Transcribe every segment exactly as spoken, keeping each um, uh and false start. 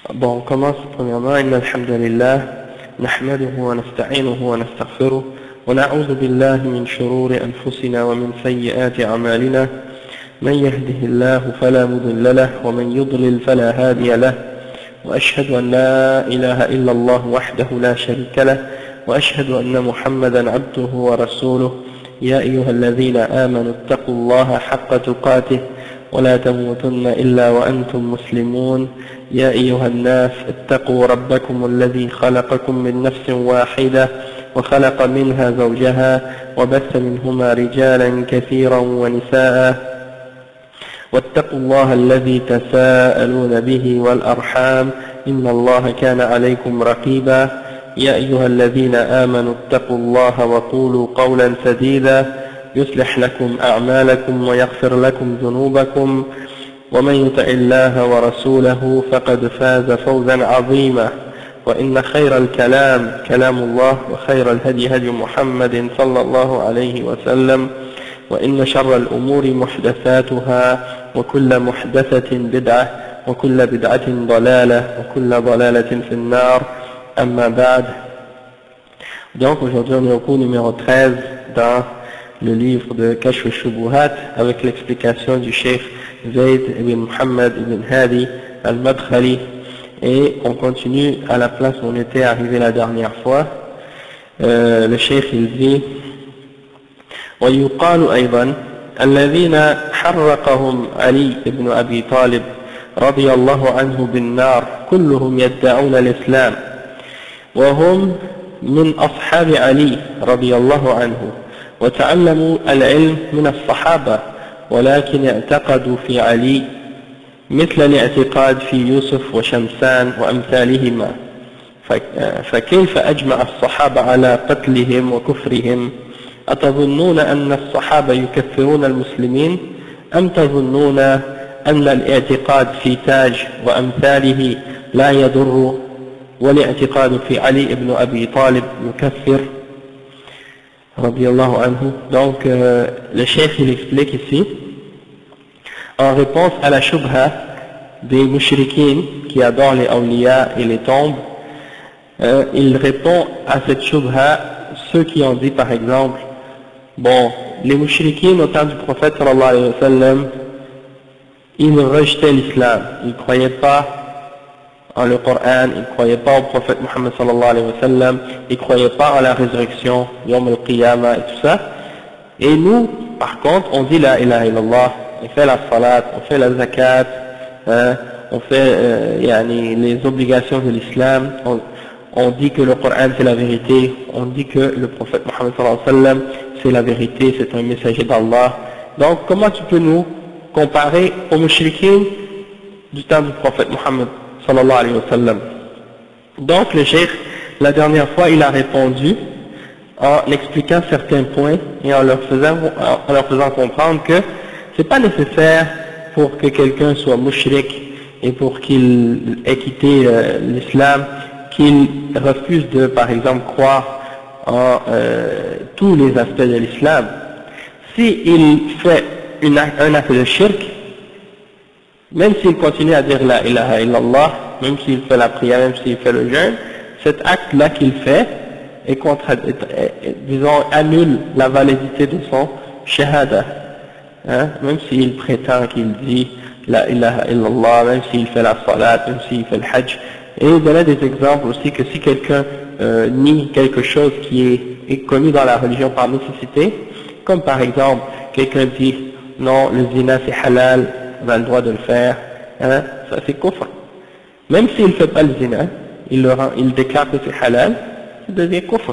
Bon, on commence premièrement. Inna alhamdulillah, nahmaduhu wa nasta'inuhu wa nastaghfiruh, wa na'udhu billahi min shururi anfusina wa min sayyiati a'malina. Man yahdihillahu fala mudilla lahu wa man yudlil fala hadiya lahu. Wa ashhadu an la ilaha illa Allah wahdahu la sharika lahu wa ashhadu anna Muhammadan 'abduhu wa rasuluh. Ya ayyuhalladhina amanu ittaqullaha haqqa tuqatih ولا تموتن إلا وأنتم مسلمون. يا أيها الناس اتقوا ربكم الذي خلقكم من نفس واحدة وخلق منها زوجها وبث منهما رجالا كثيرا ونساء واتقوا الله الذي تساءلون به والأرحام إن الله كان عليكم رقيبا. يا أيها الذين آمنوا اتقوا الله وقولوا قولا سديدا يصلح لكم أعمالكم ويغفر لكم ذنوبكم ومن يطع الله ورسوله فقد فاز فوزا عظيما. وإن خير الكلام كلام الله وخير الهدي هدي محمد صلى الله عليه وسلم وإن شر الأمور محدثاتها وكل محدثة بدعة وكل بدعة ضلالة وكل ضلالة في النار. أما بعد. Donc aujourd'hui on est au cours numéro treize dans le livre de Kashf al-Shubuhat avec l'explication du Cheikh Zayd ibn Muhammad ibn Hadi al-Madkhali, et on continue à la place où on était arrivé la dernière fois. euh, le Cheikh il dit ويقال أيضا الذين حرقهم علي بن أبي طالب رضي الله عنه بالنار كلهم يدعون الإسلام وهم من أصحاب علي رضي الله عنه وتعلموا العلم من الصحابة ولكن اعتقدوا في علي مثل الاعتقاد في يوسف وشمسان وأمثالهما. فكيف أجمع الصحابة على قتلهم وكفرهم؟ أتظنون أن الصحابة يكفرون المسلمين أم تظنون أن الاعتقاد في تاج وأمثاله لا يضر والاعتقاد في علي بن أبي طالب يكفر؟ Radiallahu anhu. Donc euh, le cheikh il explique ici en réponse à la shubha des mushrikines qui adorent les awliya et les tombes. euh, il répond à cette shubha ceux qui ont dit par exemple, bon, les mushrikines au temps du prophète sallallahu alayhi wa sallam, ils rejetaient l'islam, ils ne croyaient pas en le Coran, ils ne croyaient pas au prophète Muhammad sallallahu alayhi wa sallam, ils ne croyaient pas en la résurrection, Yom al-Qiyamah et tout ça. Et nous, par contre, on dit la ilaha illallah, on fait la salat, on fait la zakat, hein, on fait euh, yani, les obligations de l'islam, on, on dit que le Coran c'est la vérité, on dit que le prophète Muhammad sallallahu alayhi wa sallam c'est la vérité, c'est un messager d'Allah. Donc comment tu peux nous comparer aux mushrikines du temps du prophète Muhammad sallallahu alayhi wa sallam? Donc le cheikh, la dernière fois, il a répondu en expliquant certains points et en leur faisant, en leur faisant comprendre que c'est pas nécessaire pour que quelqu'un soit mushrik et pour qu'il ait quitté euh, l'islam, qu'il refuse de, par exemple, croire en euh, tous les aspects de l'islam. S'il fait une, un acte de shirk, même s'il continue à dire la ilaha illallah, même s'il fait la prière, même s'il fait le jeûne, cet acte-là qu'il fait, est contra, est, est, disons, annule la validité de son shahada. Hein? Même s'il prétend qu'il dit la ilaha illallah, même s'il fait la salat, même s'il fait le hajj. Et il donnait des exemples aussi que si quelqu'un euh, nie quelque chose qui est, est connu dans la religion par nécessité, comme par exemple, quelqu'un dit non, le zina c'est halal, on a le droit de le faire, hein, ça c'est kufr. Même s'il ne fait pas le zina, il, le rend, il déclare que c'est halal, ça devient kufr.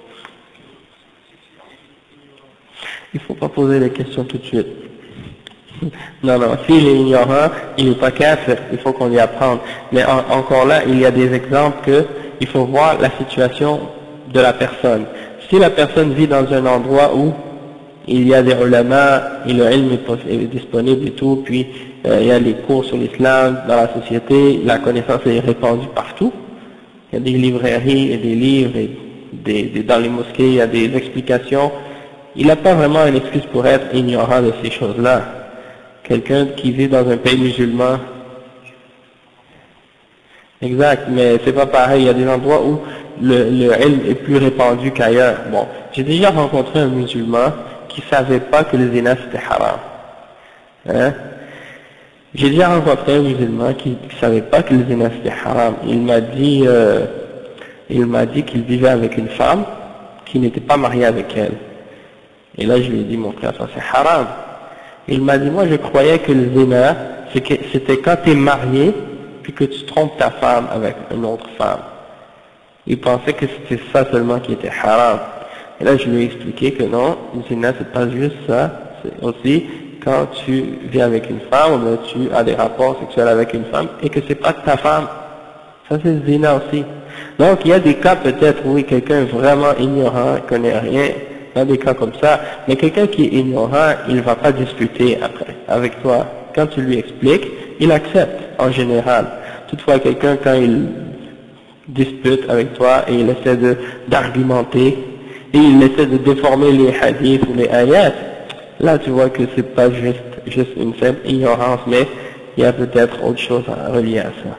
Il ne faut pas poser les questions tout de suite. Non, non, s'il est ignorant, il n'est pas kafir, il faut qu'on lui apprenne. Mais en, encore là, il y a des exemples que il faut voir la situation de la personne. Si la personne vit dans un endroit où il y a des ulama, et le ilm est disponible et tout, puis euh, il y a les cours sur l'islam dans la société, la connaissance est répandue partout, il y a des librairies et des livres, et des, des, dans les mosquées il y a des explications, il n'a pas vraiment une excuse pour être ignorant de ces choses-là. Quelqu'un qui vit dans un pays musulman, Exact, mais c'est pas pareil. Il y a des endroits où le, le ilm est plus répandu qu'ailleurs. Bon, j'ai déjà rencontré un musulman qui savait pas que le zina c'était haram. Hein? J'ai déjà rencontré un musulman qui, qui savait pas que le zina c'était haram. Il m'a dit, euh, il m'a dit qu'il vivait avec une femme qui n'était pas mariée avec elle. Et là, je lui ai dit, mon frère, ça c'est haram. Il m'a dit, moi je croyais que le zina, c'était quand tu es marié, puis que tu trompes ta femme avec une autre femme. Il pensait que c'était ça seulement qui était haram. Et là, je lui ai expliqué que non, le zina, c'est pas juste ça, c'est aussi quand tu vis avec une femme, ou bien tu as des rapports sexuels avec une femme, et que c'est pas ta femme. Ça, c'est le zina aussi. Donc, il y a des cas peut-être où quelqu'un est vraiment ignorant, ne connaît rien, il y a des cas comme ça, mais quelqu'un qui est ignorant, il ne va pas discuter après avec toi. Quand tu lui expliques, il accepte en général. Toutefois, quelqu'un, quand il dispute avec toi et il essaie de d'argumenter, et il essaie de déformer les hadiths ou les ayats, là tu vois que c'est pas juste, juste une simple ignorance, mais il y a peut-être autre chose à relier à ça.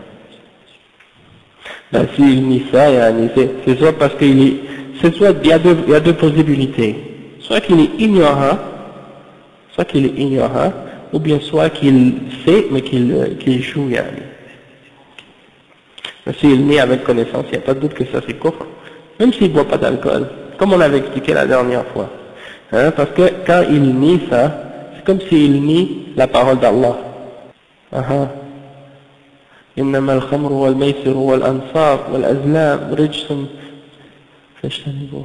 Ben, s'il nie ça, c'est soit parce qu'il est, c'est soit, il y a deux, il y a deux possibilités. Soit qu'il est ignorant, soit qu'il est ignorant, ou bien soit qu'il sait, mais qu'il, qu'il joue, yani. Mais s'il nie avec connaissance, il n'y a pas de doute que ça c'est kufr, même s'il ne boit pas d'alcool, comme on avait expliqué la dernière fois. Hein, parce que quand il nie ça, c'est comme s'il nie la parole d'Allah. Uh-huh. إنما الخمر والميسر والأنصاب والأزلام رجس فاجتنبوه.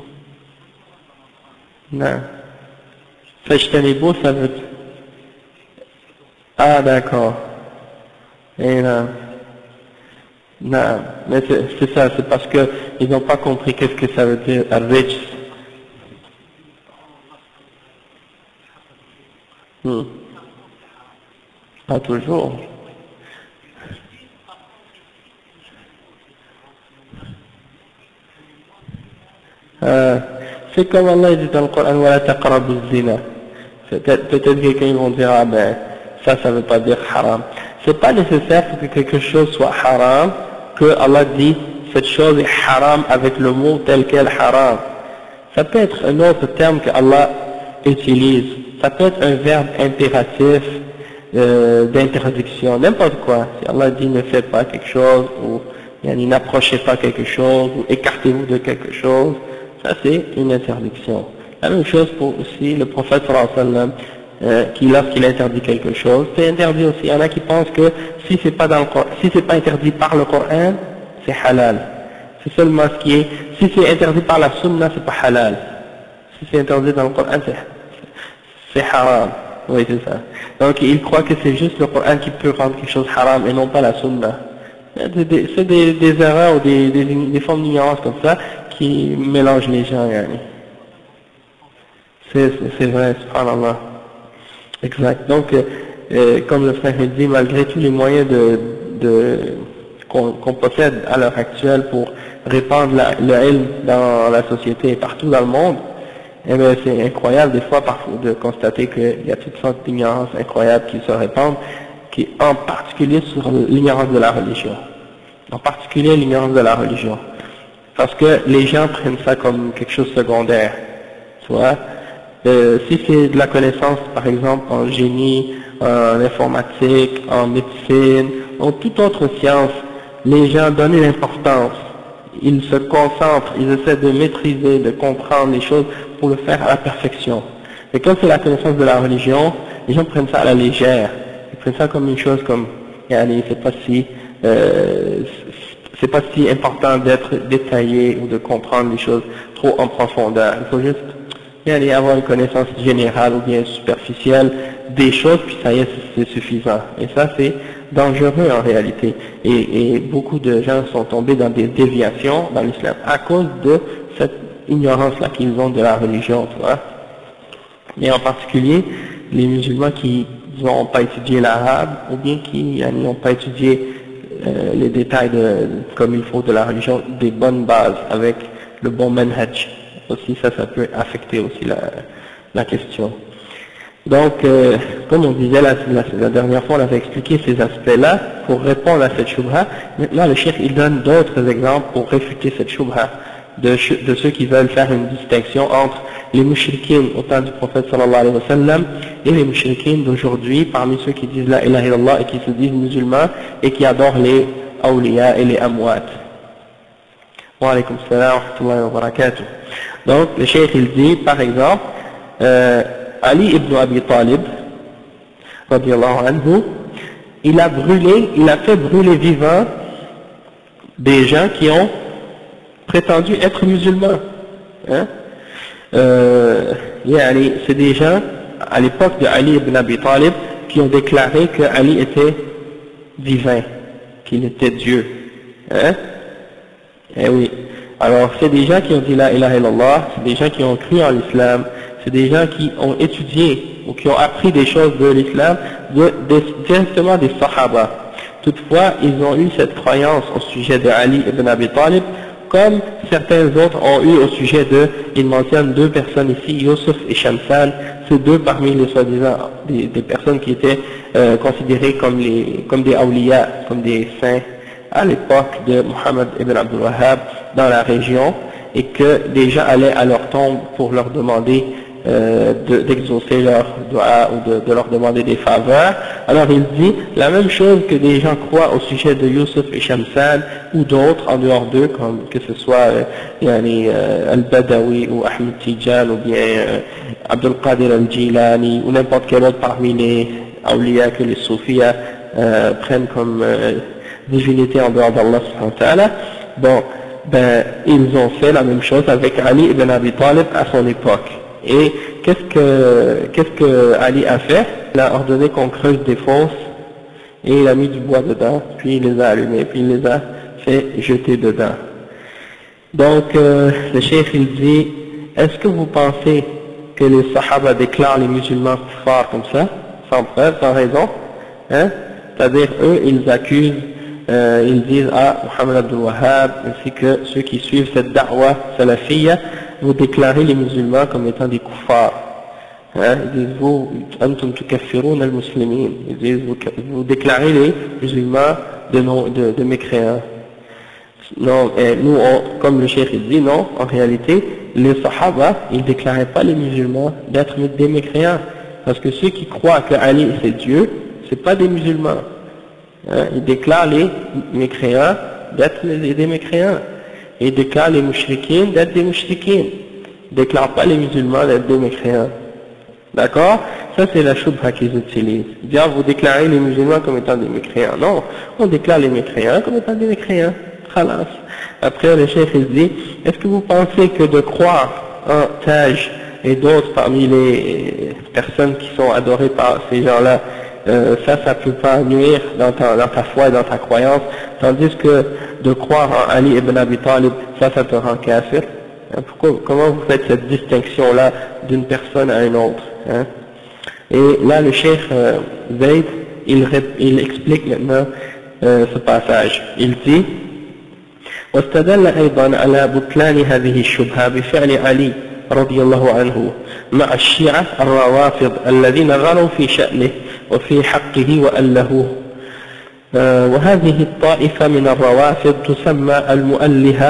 نعم. فاجتنبوه ça veut. Ah d'accord. Et non. Non, mais c'est ça, c'est parce qu'ils n'ont pas compris qu'est-ce que ça veut dire rejs. Hmm. Pas toujours. Euh, c'est comme Allah dit dans le Coran, وَلَا تَقْرَبُوا الزِّنَا. Peut-être, peut-être quelqu'un vont dire, ah ben, ça, ça veut pas dire haram. C'est pas nécessaire pour que quelque chose soit haram, que Allah dit, cette chose est haram avec le mot tel quel haram. Ça peut être un autre terme que Allah utilise. Ça peut être un verbe impératif, euh, d'interdiction, n'importe quoi. Si Allah dit ne faites pas quelque chose, ou n'approchez pas quelque chose, ou écartez-vous de quelque chose, ça c'est une interdiction. La même chose pour aussi le prophète sallallahu alayhi wa sallam, euh, qui lorsqu'il interdit quelque chose, c'est interdit aussi. Il y en a qui pensent que si c'est pas dans le Coran, si c'est pas interdit par le Coran, c'est halal. C'est seulement ce qui est, si c'est interdit par la sunna, c'est pas halal. Si c'est interdit dans le Coran, c'est, c'est haram. Oui, c'est ça. Donc ils croient que c'est juste le Coran qui peut rendre quelque chose haram et non pas la sunna. C'est des, c'est des, des erreurs ou des, des, des formes d'ignorance comme ça qui mélangent les gens. Yani. C'est, c'est vrai, subhanallah. Exact. Donc, euh, comme le frère dit, malgré tous les moyens de, de, qu'on, qu'on possède à l'heure actuelle pour répandre la, le ilm dans la société et partout dans le monde, eh bien, c'est incroyable des fois parfois de constater qu'il y a toutes sortes d'ignorances incroyables qui se répandent, qui en particulier sur l'ignorance de la religion. En particulier l'ignorance de la religion. Parce que les gens prennent ça comme quelque chose de secondaire. Tu vois, euh, si c'est de la connaissance, par exemple, en génie, en informatique, en médecine, en toute autre science, les gens donnent une importance. Ils se concentrent, ils essaient de maîtriser, de comprendre les choses pour le faire à la perfection. Et quand c'est la connaissance de la religion, les gens prennent ça à la légère. Ils prennent ça comme une chose comme, yani, c'est pas si, euh, c'est pas si important d'être détaillé ou de comprendre les choses trop en profondeur. Il faut juste, yani, avoir une connaissance générale ou bien superficielle des choses, puis ça y est, c'est suffisant. Et ça, c'est dangereux en réalité. Et, et beaucoup de gens sont tombés dans des déviations dans l'islam à cause de cette ignorance-là qu'ils ont de la religion, tu vois. Et en particulier, les musulmans qui n'ont pas étudié l'arabe, ou bien qui n'ont pas étudié euh, les détails de, comme il faut de la religion, des bonnes bases avec le bon manhaj. Aussi, ça, ça peut affecter aussi la, la question. Donc, euh, comme on disait la, la, la dernière fois, on avait expliqué ces aspects-là pour répondre à cette shubha. Maintenant, le cheikh, il donne d'autres exemples pour réfuter cette shubha de, de ceux qui veulent faire une distinction entre les mushrikines au temps du prophète sallallahu alayhi wa sallam et les mushrikines d'aujourd'hui, parmi ceux qui disent la ilaha illallah et qui se disent musulmans et qui adorent les awliya et les amwat. Wa alaykum salam wa rahmatullahi wa barakatuh. Donc, le cheikh, il dit, par exemple, euh, Ali ibn Abi Talib, radiallahu anhu, il a brûlé, il a fait brûler vivant des gens qui ont prétendu être musulmans. Hein? Euh, c'est des gens, à l'époque de Ali ibn Abi Talib, qui ont déclaré que Ali était divin, qu'il était Dieu. Hein? Eh oui. Alors, c'est des gens qui ont dit la ilaha illallah, c'est des gens qui ont cru en l'islam, c'est des gens qui ont étudié ou qui ont appris des choses de l'islam de, de, directement des sahaba. Toutefois, ils ont eu cette croyance au sujet de Ali ibn Abi Talib, comme certains autres ont eu au sujet de, ils mentionnent deux personnes ici, Yusuf et Shamsan, c'est deux parmi les soi-disant des, des personnes qui étaient euh, considérées comme, les, comme des awliya, comme des saints à l'époque de Muhammad ibn Abdul Wahhab dans la région, et que des gens allaient à leur tombe pour leur demander Euh, d'exaucer de, leur dua ou de, de leur demander des faveurs. Alors il dit la même chose que des gens croient au sujet de Yusuf et Shamsan ou d'autres en dehors d'eux, comme que ce soit euh, yani, euh, Al-Badawi ou Ahmed Tijan ou bien euh, Abdul Qadir Al-Jilani ou n'importe quel autre parmi les awliya que les soufis euh, prennent comme euh, divinité en dehors d'Allah subhanahu wa ta'ala. Bon, ben ils ont fait la même chose avec Ali ibn Abi Talib à son époque. Et qu'est-ce que, qu'est-ce que Ali a fait? Il a ordonné qu'on creuse des fosses et il a mis du bois dedans, puis il les a allumés, puis il les a fait jeter dedans. Donc euh, le cheikh il dit, est-ce que vous pensez que les sahaba déclarent les musulmans forts comme ça, sans preuve, sans raison, hein? C'est-à-dire eux ils accusent, euh, ils disent à Muhammad Abdul Wahhab ainsi que ceux qui suivent cette da'wa salafiyya, vous déclarez les musulmans comme étant des kuffars. Hein? Ils disent, vous, antum tukaffiroun al-muslimin. Ils disent, vous, vous déclarez les musulmans de, non, de, de mécréants. Non, et nous, on, comme le cheikh il dit, non, en réalité, les sahaba, ils ne déclaraient pas les musulmans d'être des mécréants. Parce que ceux qui croient que Ali c'est Dieu, c'est pas des musulmans. Hein? Ils déclarent les mécréants d'être des mécréants. Et déclarent les mouchriquines d'être des mouchriquines. Ils ne déclarent pas les musulmans d'être des mécréants. D'accord? Ça c'est la shubha qu'ils utilisent. Ils disent, vous déclarez les musulmans comme étant des mécréants. Non, on déclare les mécréants comme étant des mécréants. Khalas. Après le chef il dit, est-ce que vous pensez que de croire en Taj et d'autres parmi les personnes qui sont adorées par ces gens-là, Euh, ça, ça peut pas nuire dans ta, dans ta foi et dans ta croyance, tandis que de croire en Ali ibn Abi Talib, ça, ça te rend kafir. Hein? Pourquoi, comment vous faites cette distinction-là d'une personne à une autre, hein? Et là, le cheikh euh, Zayd, il, il explique maintenant euh, ce passage. Il dit, واستدل أيضا على بطلان هذه الشبهة بفعل علي رضي الله عنه مع الشيعة الروافض الذين غلوا في شأنه وفي حقه وألهوه. آه وهذه الطائفة من الروافض تسمى المؤلهة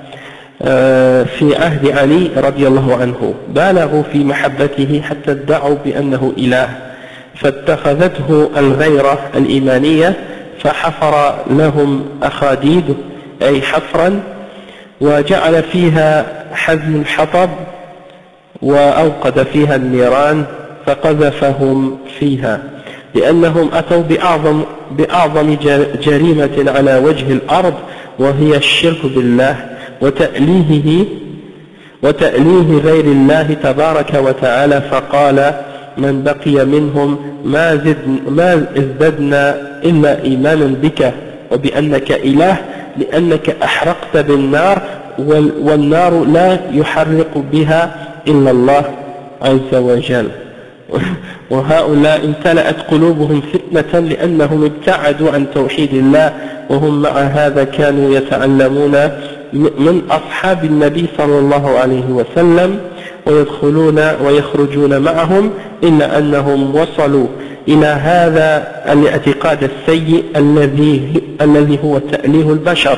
آه في عهد علي رضي الله عنه، بالغوا في محبته حتى ادعوا بأنه إله، فاتخذته الغيرة الإيمانية فحفر لهم أخاديد أي حفرا وجعل فيها حزم الحطب وأوقد فيها النيران فقذفهم فيها، لأنهم أتوا بأعظم, بأعظم جريمة على وجه الأرض وهي الشرك بالله وتأليهه وتأليه غير الله تبارك وتعالى، فقال من بقي منهم ما, زد ما ازددنا إلا إيمانا بك وبأنك إله لأنك أحرقت بالنار والنار لا يحرق بها إلا الله عز وجل. وهؤلاء امتلأت قلوبهم فتنة لأنهم ابتعدوا عن توحيد الله، وهم مع هذا كانوا يتعلمون من أصحاب النبي صلى الله عليه وسلم ويدخلون ويخرجون معهم إلا أنهم وصلوا إلى هذا الاعتقاد السيء الذي الذي هو تأليه البشر.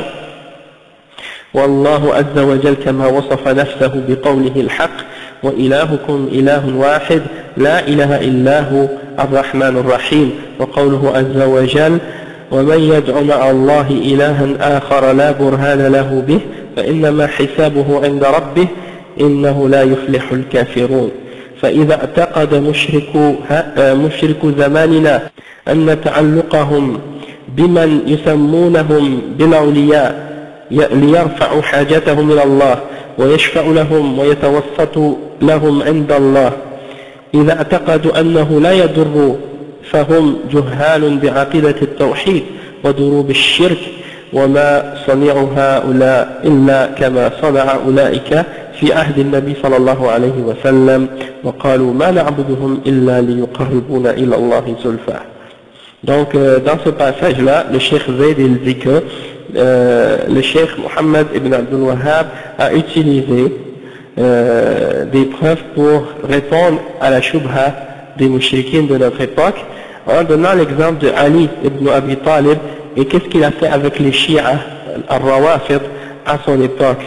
والله عز وجل كما وصف نفسه بقوله الحق وإلهكم إله واحد لا إله إلا هو الرحمن الرحيم، وقوله عز وجل ومن يدع مع الله إلها آخر لا برهان له به فإنما حسابه عند ربه إنه لا يفلح الكافرون. فإذا اعتقد مشركو مشرك زماننا أن تعلقهم بمن يسمونهم بالأولياء ليرفعوا حاجتهم إلى الله ويشفع لهم ويتوسط لهم عند الله، إذا اعتقدوا أنه لا يضر فهم جهال بعقيدة التوحيد ودروب الشرك، وما صنعوا هؤلاء إلا كما صنع أولئك في عهد النبي صلى الله عليه وسلم وقالوا ما نعبدهم إلا ليقربونا إلى الله زلفى. Donc euh, dans ce passage-là, le Cheikh Zayd il dit que euh, le Cheikh Mohammed ibn Abdul Wahhab a utilisé euh, des preuves pour répondre à la shubha des mouchriquins de notre époque en donnant l'exemple de Ali ibn Abi Talib et qu'est-ce qu'il a fait avec les chiites al-Rawafid à son époque.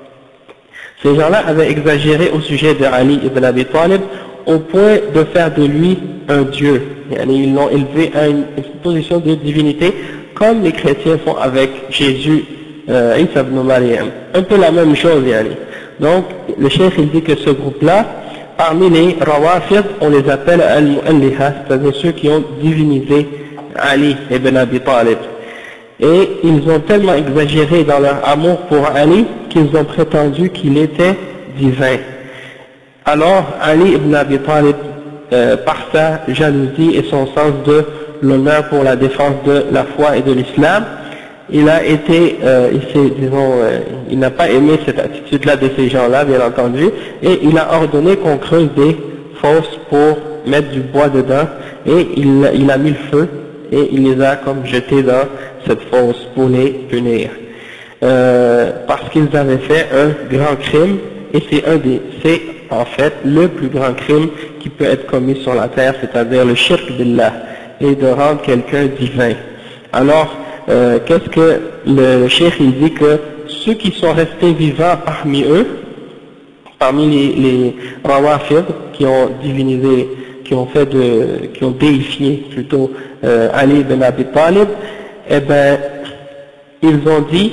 Ces gens-là avaient exagéré au sujet de Ali ibn Abi Talib au point de faire de lui un dieu. Ils l'ont élevé à une, une position de divinité comme les chrétiens font avec Jésus, euh, Isa ibn Maryam. Un peu la même chose. Yani. Donc le cheikh il dit que ce groupe-là, parmi les Rawafid, on les appelle Al-Mu'alliha, c'est-à-dire ceux qui ont divinisé Ali ibn Abi Talib. Et ils ont tellement exagéré dans leur amour pour Ali qu'ils ont prétendu qu'il était divin. Alors Ali ibn Abi Talib, euh, par sa jalousie et son sens de l'honneur pour la défense de la foi et de l'islam, il a été, euh, il s'est, disons, euh, il n'a pas aimé cette attitude-là de ces gens-là, bien entendu, et il a ordonné qu'on creuse des fosses pour mettre du bois dedans, et il, il a mis le feu, et il les a comme jetés dans cette fosse pour les punir. Euh, parce qu'ils avaient fait un grand crime, et c'est un des, c'est en fait le plus grand crime qui peut être commis sur la terre, c'est-à-dire le shirk billah, et de rendre quelqu'un divin. Alors, euh, qu'est-ce que le, le cheikh il dit que ceux qui sont restés vivants parmi eux, parmi les, les Rawafid qui ont divinisé, qui ont fait de, qui ont déifié plutôt euh, Ali ibn Abi Talib, eh ben, ils ont dit,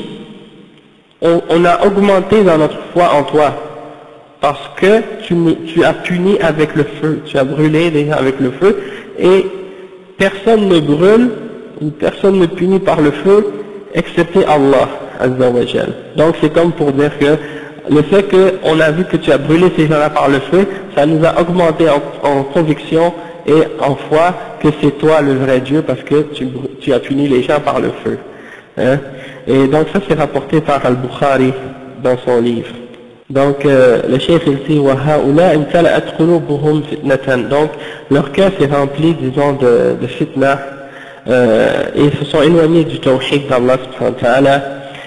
on, on a augmenté dans notre foi en toi, parce que tu, tu as puni avec le feu, tu as brûlé déjà avec le feu, et personne ne brûle, ou personne ne punit par le feu, excepté Allah, Azza wa Jal. Donc c'est comme pour dire que le fait qu'on a vu que tu as brûlé ces gens-là par le feu, ça nous a augmenté en, en conviction et en foi que c'est toi le vrai Dieu, parce que tu, tu as puni les gens par le feu. Hein? Et donc ça c'est rapporté par Al-Bukhari dans son livre. Donc euh, le cheikh il dit وَهَؤُلَاءِ امْتَلَأَتْ قُلُوبُهُمْ فِتْنَةً. Donc leur cœur s'est rempli, disons, de, de fitna, euh, et ils se sont éloignés du tawhid d'Allah subhanahu wa ta'ala,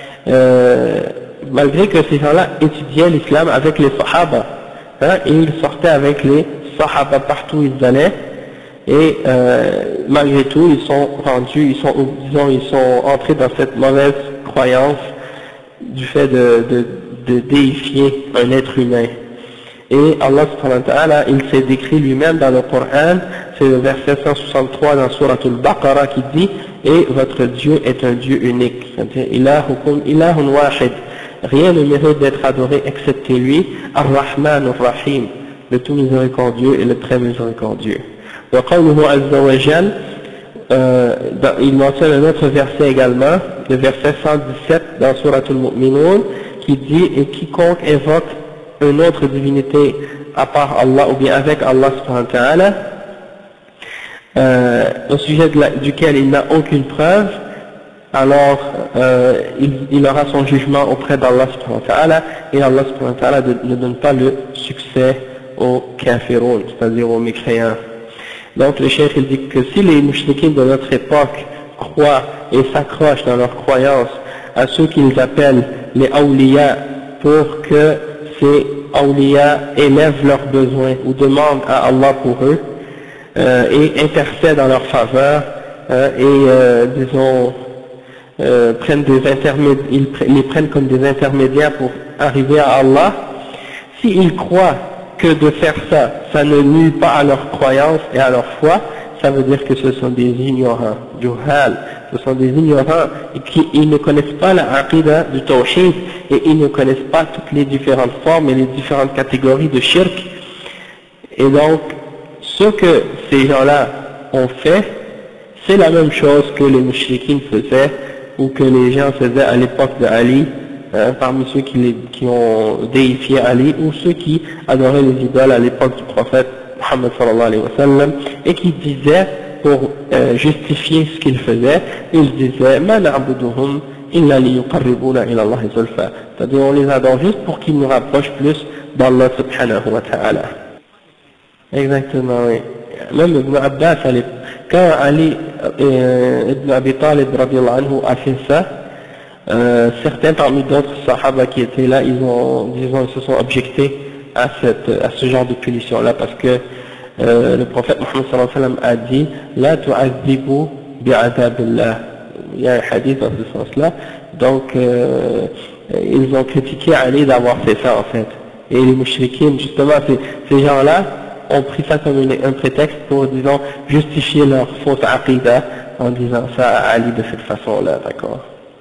euh, malgré que ces gens-là étudiaient l'islam avec les sahaba, hein, et ils sortaient avec les sahaba partout où ils allaient, et euh, malgré tout ils sont rendus, ils sont, disons, ils sont entrés dans cette mauvaise croyance du fait de, de, de déifier un être humain. Et Allah subhanahu wa ta'ala, il s'est décrit lui-même dans le Coran, c'est le verset cent soixante-trois dans Surah Al-Baqarah qui dit « Et votre Dieu est un Dieu unique », c'est-à-dire « Ilahukum ilahun wahid ». Rien ne mérite d'être adoré excepté lui, Ar-Rahman Ar-Rahim, le tout miséricordieux et le très miséricordieux. Wa qawluhu azza wa jal, euh, il mentionne un autre verset également, le verset cent dix-sept dans Surah Al-Mu'minun, qui dit « Et quiconque évoque une autre divinité à part Allah ou bien avec Allah subhanahu wa ta'ala, euh, au sujet de la, duquel il n'a aucune preuve, alors euh, il, il aura son jugement auprès d'Allah subhanahu wa ta'ala, et Allah subhanahu wa ta'ala ne donne pas le succès aux kafiroun, c'est-à-dire aux mécréants. Donc le cheikh il dit que si les mouchriquins de notre époque croient et s'accrochent dans leur croyance à ceux qu'ils appellent les awliya pour que ces awliya élèvent leurs besoins ou demandent à Allah pour eux euh, et intercèdent en leur faveur euh, et euh, disons euh, prennent des intermédiaires, ils les prennent comme des intermédiaires pour arriver à Allah. S'ils croient que de faire ça, ça ne nuit pas à leur croyance et à leur foi, ça veut dire que ce sont des ignorants, juhal, ce sont des ignorants et qui ils ne connaissent pas la aqidah du tawhid et ils ne connaissent pas toutes les différentes formes et les différentes catégories de shirk. Et donc, ce que ces gens-là ont fait, c'est la même chose que les mouchriquines faisaient ou que les gens faisaient à l'époque de Ali, hein, parmi ceux qui, les, qui ont déifié Ali ou ceux qui adoraient les idoles à l'époque du prophète Muhammad sallallahu alayhi wa sallam et qui disaient pour euh, justifier ce qu'ils faisaient, ils disaient ma na'buduhum illa liyuqarribuna ila Allah zulfa, c'est-à-dire on les adore juste pour qu'ils nous rapprochent plus d'Allah subhanahu wa ta'ala. Exactement, oui. Même Ibn Abbas, quand Ali euh, Ibn Abi Talib radiallahu anhu a fait ça, euh, certains parmi d'autres sahaba qui étaient là, ils ont, disons, ils se sont objectés à, cette, à ce genre de punition-là, parce que euh, le prophète Muhammad sallallahu alayhi wa sallam a dit la tu'adhibu bi'adabillah. Il y a un hadith dans ce sens-là. Donc, euh, ils ont critiqué Ali d'avoir fait ça en fait. Et les mouchriquines, justement, ces, ces gens-là ont pris ça comme une, un prétexte pour, disons, justifier leur fausse aqidah en disant ça à Ali de cette façon-là, d'accord.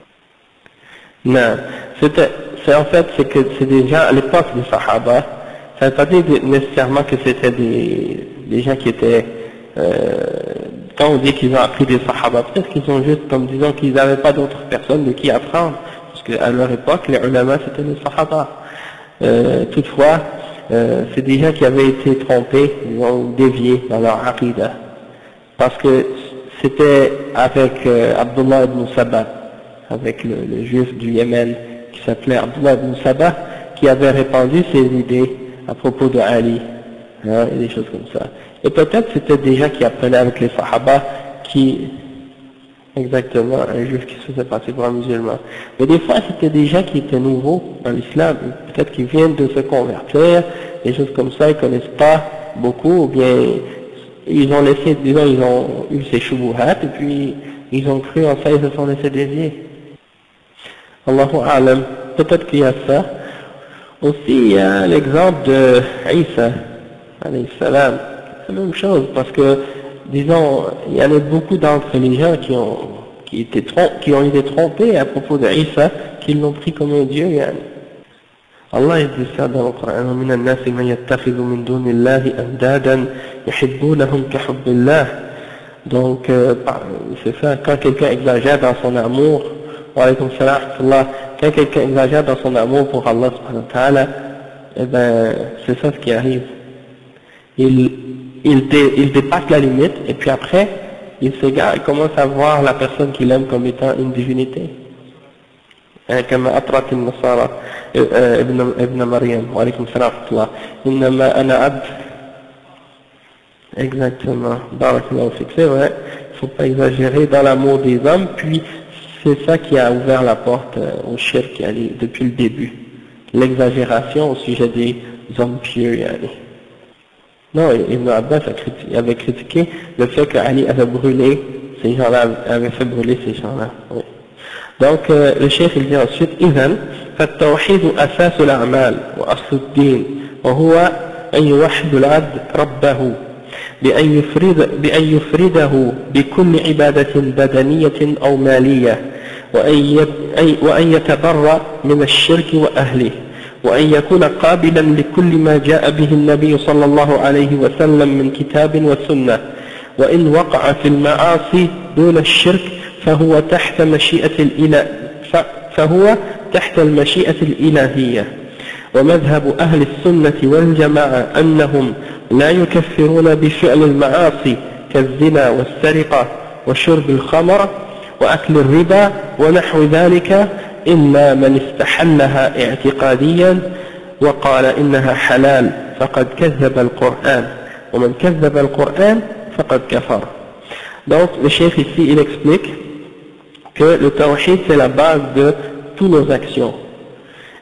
Non, c'était, c'est en fait, c'est que c'est des gens à l'époque des Sahaba, ça ne veut pas dire nécessairement que c'était des, des gens qui étaient, euh, quand on dit qu'ils ont appris des Sahaba, peut-être qu'ils ont juste, comme disons, qu'ils n'avaient pas d'autres personnes de qui apprendre, parce qu'à leur époque, les ulama c'était les Sahaba. Euh, toutefois, euh, c'est des gens qui avaient été trompés, ils ont dévié dans leur aqidah, parce que c'était avec euh, Abdullah ibn Sabah, avec le, le juif du Yémen qui s'appelait Abdullah ibn Sabah, qui avait répandu ses idées à propos de Ali, hein, et des choses comme ça. Et peut-être c'était des gens qui apprenaient avec les Sahaba, qui, exactement, un juif qui se faisait passer pour un musulman. Mais des fois c'était des gens qui étaient nouveaux dans l'islam, peut-être qu'ils viennent de se convertir, des choses comme ça, ils connaissent pas beaucoup, ou bien ils ont laissé, disons, ils ont eu ces shubuhat, et puis ils ont cru en ça, ils se sont laissés dévier. Allahu a'lam, peut-être qu'il y a ça. Aussi, il y a l'exemple de Isa, alayhi salam, c'est la même chose, parce que, disons, il y en a beaucoup d'entre les gens qui ont, qui étaient trom- qui ont été trompés à propos de Isa, qui l'ont pris comme un dieu, yani. Allah dit ça dans le Coran, وَمِنَ النَّاسِ مَنْ يَتَّخِذُ مِنْ دُونِ اللَّهِ أَنْدَادًا يُحِبُّونَهُمْ كَحُبِّ اللَّهِ. Donc, euh, c'est ça, quand quelqu'un exagère dans son amour, wa alaykum salam, quand quelqu'un exagère dans son amour pour Allah subhanahu wa ta'ala, eh ben, c'est ça ce qui arrive. Il, il, dé, il dépasse la limite, et puis après, il s'égare, il commence à voir la personne qu'il aime comme étant une divinité. كما أطرت النصارى ابن ابن مريم وعليكم السلام ورحمة الله إنما أنا عبد. Exactement, barakallahu fik, c'est vrai, il ne faut pas exagérer dans l'amour des hommes, puis c'est ça qui a ouvert la porte au shirk yani, depuis le début, l'exagération au sujet des hommes pieux yani. Non, Ibn Abbas a critiqué, avait critiqué le fait qu'Ali avait brûlé ces gens-là, avait fait brûler ces gens-là, oui. Donc, euh, le chef il dit ensuite, إذن فالتوحيد أساس الأعمال وأصل الدين وهو أن يوحد العبد ربه بأن يفرد بأن يفرده بكل عبادة بدنية أو مالية وأن وأن يتبرأ من الشرك وأهله وأن يكون قابلا لكل ما جاء به النبي صلى الله عليه وسلم من كتاب وسنة وإن وقع في المعاصي دون الشرك فهو تحت مشيئة الإله فهو تحت المشيئة الإلهية. ومذهب أهل السنة والجماعة أنهم لا يكفرون بفعل المعاصي كالزنا والسرقة وشرب الخمر وأكل الربا ونحو ذلك إلا من استحلها اعتقاديا وقال إنها حلال فقد كذب القرآن ومن كذب القرآن فقد كفر. Donc le chef ici il explique que le tawhid c'est la base de toutes nos actions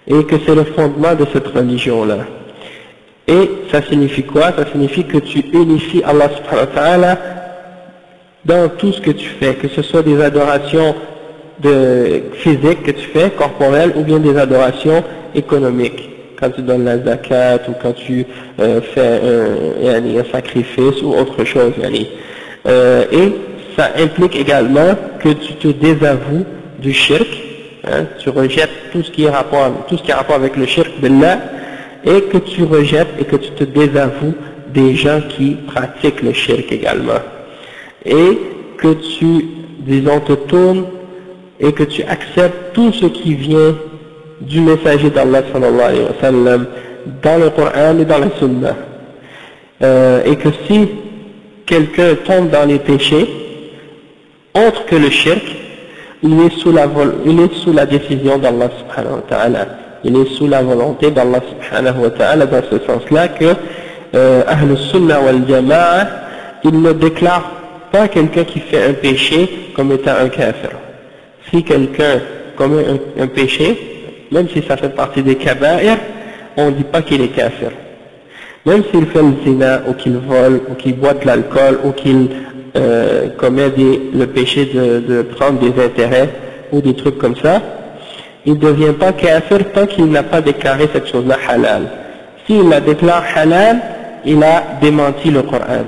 et que c'est le fondement de cette religion-là. Et ça signifie quoi? Ça signifie que tu unifies Allah subhanahu wa ta'ala dans tout ce que tu fais, que ce soit des adorations de physiques que tu fais, corporelles, ou bien des adorations économiques, quand tu donnes la zakat, ou quand tu euh, fais un, un sacrifice, ou autre chose. Euh, et ça implique également que tu te désavoues du shirk, hein, tu rejettes tout ce qui est rapport, tout ce qui a rapport avec le shirk d'Allah, et que tu rejettes et que tu te désavoues des gens qui pratiquent le shirk également. Et que tu, disons, te tournes et que tu acceptes tout ce qui vient du messager d'Allah sallallahu alayhi wa sallam dans le Coran et dans la Sunna. Euh, et que si quelqu'un tombe dans les péchés, autre que le shirk, il est sous la, il est sous la décision d'Allah subhanahu wa ta'ala. Il est sous la volonté d'Allah subhanahu wa ta'ala, dans ce sens-là que euh, Ahl Sunnah wal Jama'a, il ne déclare pas quelqu'un qui fait un péché comme étant un kafir. Si quelqu'un commet un, un péché, même si ça fait partie des kaba'ir, on ne dit pas qu'il est kafir. Même s'il fait le zina, ou qu'il vole, ou qu'il boit de l'alcool, ou qu'il euh, commet des, le péché de, de prendre des intérêts, ou des trucs comme ça, il ne devient pas kafir tant qu'il n'a pas déclaré cette chose-là halal. S'il la déclare halal, il a démenti le Coran.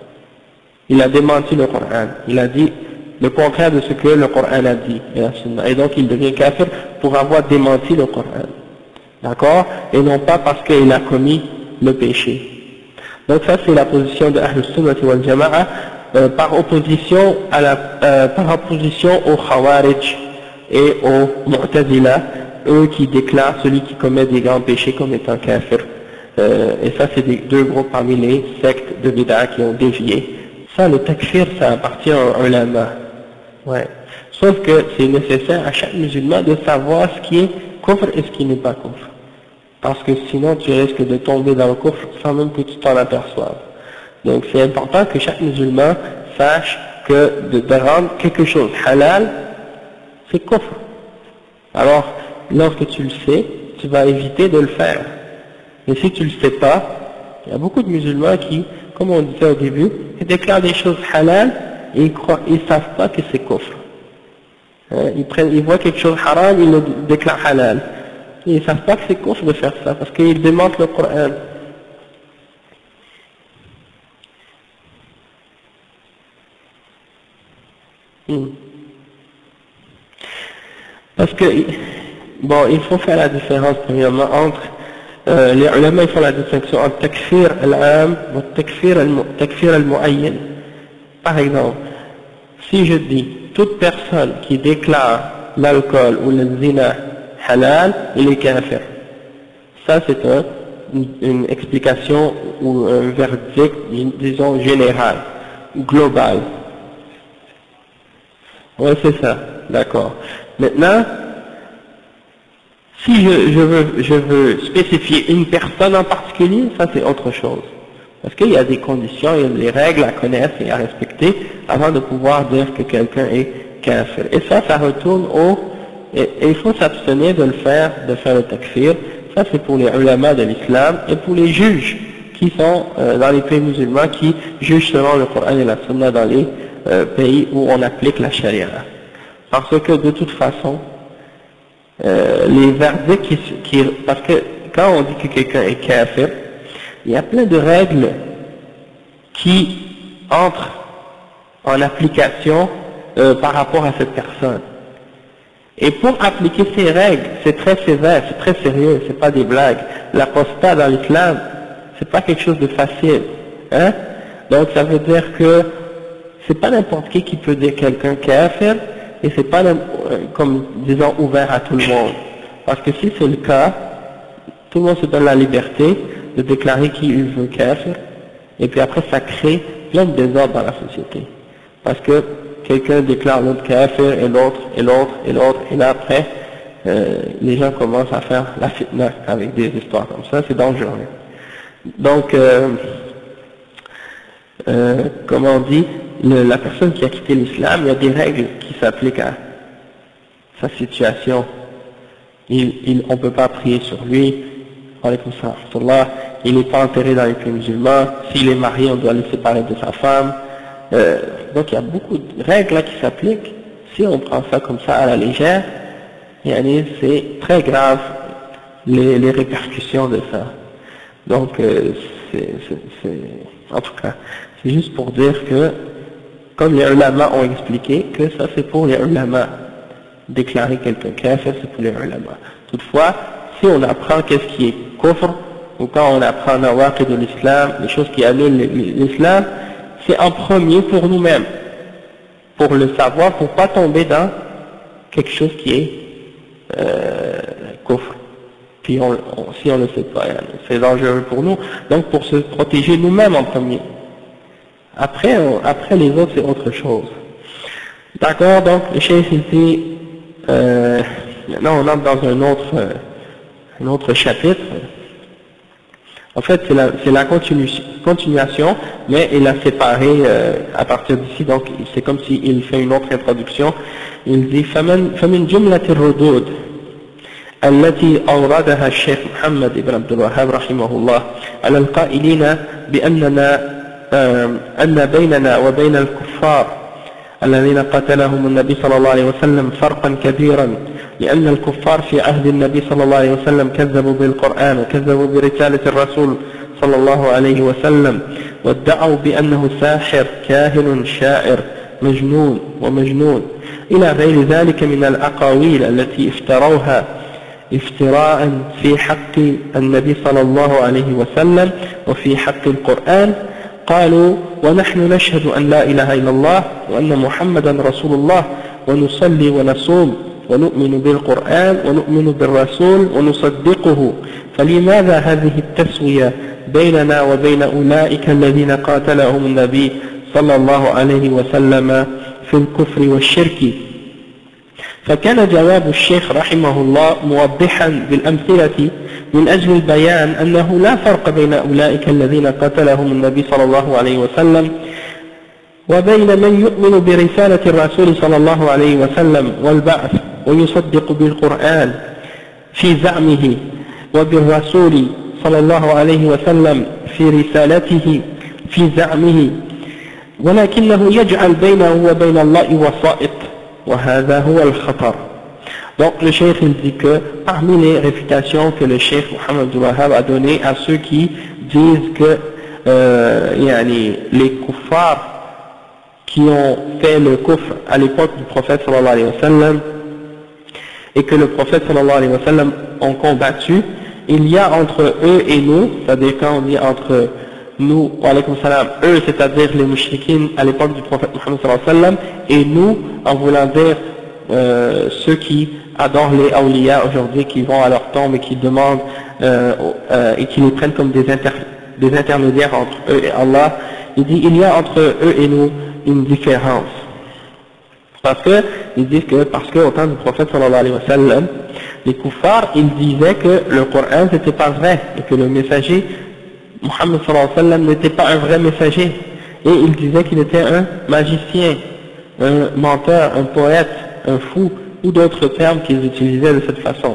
Il a démenti le Coran. Il a dit le contraire de ce que le Coran a dit. Et donc il devient kafir pour avoir démenti le Coran. D'accord? Et non pas parce qu'il a commis le péché. Donc ça c'est la position de Ahl Sunnah wal Jama'a euh, par opposition à la, euh, par opposition aux Khawarij et aux Mu'tazila, eux qui déclarent celui qui commet des grands péchés comme étant kafir. Euh, et ça c'est des deux groupes parmi les sectes de Bid'a qui ont dévié. Ça, le takfir, ça appartient aux ulama. Ouais. Sauf que c'est nécessaire à chaque musulman de savoir ce qui est kufr et ce qui n'est pas kufr. Parce que sinon tu risques de tomber dans le kufr sans même que tu t'en aperçoives. Donc c'est important que chaque musulman sache que de, de rendre quelque chose halal, c'est kufr. Alors, lorsque tu le sais, tu vas éviter de le faire. Mais si tu ne le sais pas, il y a beaucoup de musulmans qui, comme on disait au début, ils déclarent des choses halal et ils croient, ils savent pas que c'est kufr. Hein, ils, prennent, ils voient quelque chose haram, ils le déclarent halal. Et ils savent pas que c'est kufr de faire ça, parce qu'ils démentent le Coran. Hmm. Parce que, bon, il faut faire la différence, premièrement, entre Euh, les ulama ils font la distinction entre takfir al-am et takfir al-mu'ayyan. Par exemple, si je dis toute personne qui déclare l'alcool ou le zina halal, il est kafir. Ça c'est un, une, une explication ou un verdict, disons, général, global. Oui, c'est ça, d'accord. Maintenant, si je, je, veux, je veux spécifier une personne en particulier, ça c'est autre chose. Parce qu'il y a des conditions, il y a des règles à connaître et à respecter avant de pouvoir dire que quelqu'un est kafir. Et ça, ça retourne au... Et, et il faut s'abstenir de le faire, de faire le takfir. Ça c'est pour les ulama de l'islam et pour les juges qui sont euh, dans les pays musulmans, qui jugent selon le Coran et la Sunna dans les euh, pays où on applique la charia. Parce que de toute façon, Euh, les verdicts qui, qui, parce que quand on dit que quelqu'un est kafir, il y a plein de règles qui entrent en application euh, par rapport à cette personne. Et pour appliquer ces règles, c'est très sévère, c'est très sérieux, c'est pas des blagues. L'apostat dans l'islam, c'est pas quelque chose de facile, hein. Donc ça veut dire que c'est pas n'importe qui qui peut dire quelqu'un kafir. Et c'est pas comme, disons, ouvert à tout le monde. Parce que si c'est le cas, tout le monde se donne la liberté de déclarer qui il veut kafir, et puis après ça crée plein de désordre dans la société. Parce que quelqu'un déclare l'autre kafir, et l'autre, et l'autre, et l'autre, et là après, euh, les gens commencent à faire la fitna avec des histoires comme ça, c'est dangereux. Donc, euh, euh, comme on dit, Le, la personne qui a quitté l'islam, il y a des règles qui s'appliquent à sa situation. il, il, on ne peut pas prier sur lui, il n'est pas enterré dans les pays musulmans, s'il est marié, on doit le séparer de sa femme. Euh, donc il y a beaucoup de règles là qui s'appliquent. Si on prend ça comme ça à la légère, c'est très grave les, les répercussions de ça. Donc euh, c'est, en tout cas, c'est juste pour dire que, comme les ulama ont expliqué, que ça c'est pour les ulama. Déclarer quelqu'un kafir, c'est pour les ulama. Toutefois, si on apprend qu'est-ce qui est kufr, ou quand on apprend nawaqid de l'islam, les choses qui annulent l'islam, c'est en premier pour nous-mêmes, pour le savoir, pour pas tomber dans quelque chose qui est euh, kufr. Puis on, on, si on ne le sait pas, c'est dangereux pour nous. Donc pour se protéger nous-mêmes en premier. Après, on, après les autres, c'est autre chose. D'accord, donc le cheikh ici, euh, maintenant on entre dans un autre, euh, un autre chapitre. En fait, c'est la, c'est la continu, continuation, mais il a séparé euh, à partir d'ici, donc c'est comme s'il fait une autre introduction. Il dit فمن فمن جملة الردود التي أوردها الشيخ محمد بن عبد الوهاب رحمه الله على القائلين بأننا أن بيننا وبين الكفار الذين قتلهم النبي صلى الله عليه وسلم فرقا كبيرا لأن الكفار في عهد النبي صلى الله عليه وسلم كذبوا بالقرآن وكذبوا برسالة الرسول صلى الله عليه وسلم وادعوا بأنه ساحر كاهن شاعر مجنون ومجنون إلى غير ذلك من الأقاويل التي افتروها افتراء في حق النبي صلى الله عليه وسلم وفي حق القرآن. قالوا ونحن نشهد أن لا إله إلا الله وأن محمدا رسول الله ونصلي ونصوم ونؤمن بالقرآن ونؤمن بالرسول ونصدقه فلماذا هذه التسوية بيننا وبين أولئك الذين قاتلهم النبي صلى الله عليه وسلم في الكفر والشرك؟ فكان جواب الشيخ رحمه الله موضحا بالأمثلة من أجل البيان أنه لا فرق بين أولئك الذين قتلهم النبي صلى الله عليه وسلم وبين من يؤمن برسالة الرسول صلى الله عليه وسلم والبعث ويصدق بالقرآن في زعمه وبالرسول صلى الله عليه وسلم في رسالته في زعمه ولكنه يجعل بينه وبين الله وسائط وهذا هو الخطر. Donc le cheikh il dit que parmi les réfutations que le cheikh Mohammed Abdul Wahhab a donné à ceux qui disent que euh, yani, les kuffars qui ont fait le kufr à l'époque du prophète sallallahu alayhi wa sallam et que le prophète sallallahu alayhi wa sallam ont combattu, il y a entre eux et nous, c'est-à-dire quand on dit entre nous, wa alaykum salam, eux c'est-à-dire les mouchriquines à l'époque du prophète Mohammed sallallahu alayhi wa sallam, et nous en voulant dire euh, ceux qui adorent les awliya aujourd'hui, qui vont à leur tombe et qui demandent euh, euh, et qui les prennent comme des, inter, des intermédiaires entre eux et Allah. Il dit il y a entre eux et nous une différence. Parce que ils disent que parce que au temps du prophète sallallahu alayhi wa sallam, les kuffars ils disaient que le Coran c'était pas vrai et que le messager Muhammad sallallahu alayhi wa sallam n'était pas un vrai messager et ils disaient qu'il était un magicien, un menteur, un poète, un fou ou d'autres termes qu'ils utilisaient de cette façon.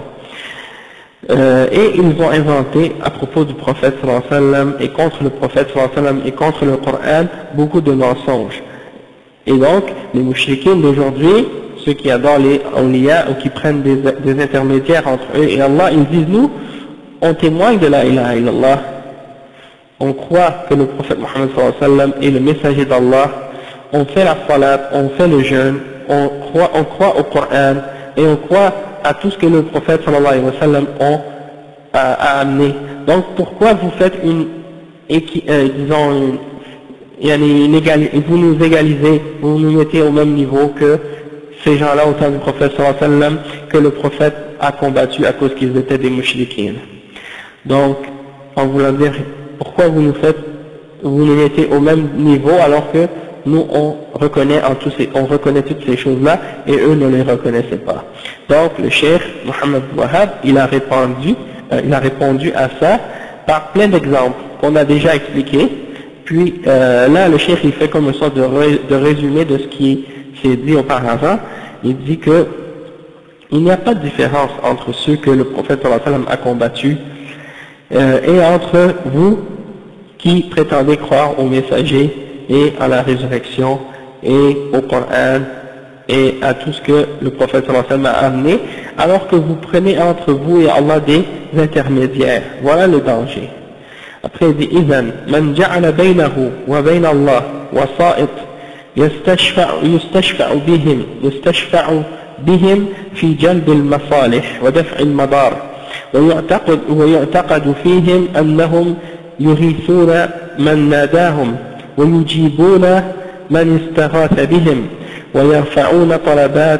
Euh, et ils ont inventé à propos du prophète sallallahu alayhi wa sallam et contre le prophète sallallahu alayhi wa sallam et contre le Coran beaucoup de mensonges. Et donc les mouchriquins d'aujourd'hui, ceux qui adorent les awliya ou qui prennent des, des intermédiaires entre eux et Allah, ils disent nous, on témoigne de la ilaha illallah, on croit que le prophète Mohammed sallallahu alayhi wa sallam est le messager d'Allah, on fait la salat, on fait le jeûne, on croit, on croit au Coran et on croit à tout ce que le prophète sallallahu alayhi wa sallam ont, a, a amené. Donc pourquoi vous faites une, euh, disons, une, une égali, vous nous égalisez, vous nous mettez au même niveau que ces gens-là au temps du prophète sallallahu alayhi wa sallam, que le prophète a combattu à cause qu'ils étaient des mouchriquines. Donc, en voulant dire, pourquoi vous nous faites, vous nous mettez au même niveau alors que nous on reconnaît en tous ces, on reconnaît toutes ces choses-là et eux ne les reconnaissaient pas. Donc le cheikh Mohammed Wahhab, il a répondu, euh, il a répondu à ça par plein d'exemples qu'on a déjà expliqués. Puis euh, là le cheikh il fait comme une sorte de, ré, de résumé de ce qui s'est dit auparavant. Il dit que il n'y a pas de différence entre ceux que le prophète sallallahu alayhi wa sallam a combattus euh, et entre vous qui prétendez croire aux messagers et à la résurrection et au Coran et à tout ce que le prophète sallallahu alayhi wa sallam a amené, alors que vous prenez entre vous et Allah des intermédiaires. Voilà le danger. Après il dit إذن من جعل بينه وبين الله وسائط يستشفع يستشفع بهم يستشفع بهم في جلب المصالح ودفع المضار ويعتقد ويعتقد فيهم أنهم يغيثون من ناداهم ويجيبون من استغاث بهم ويرفعون طلبات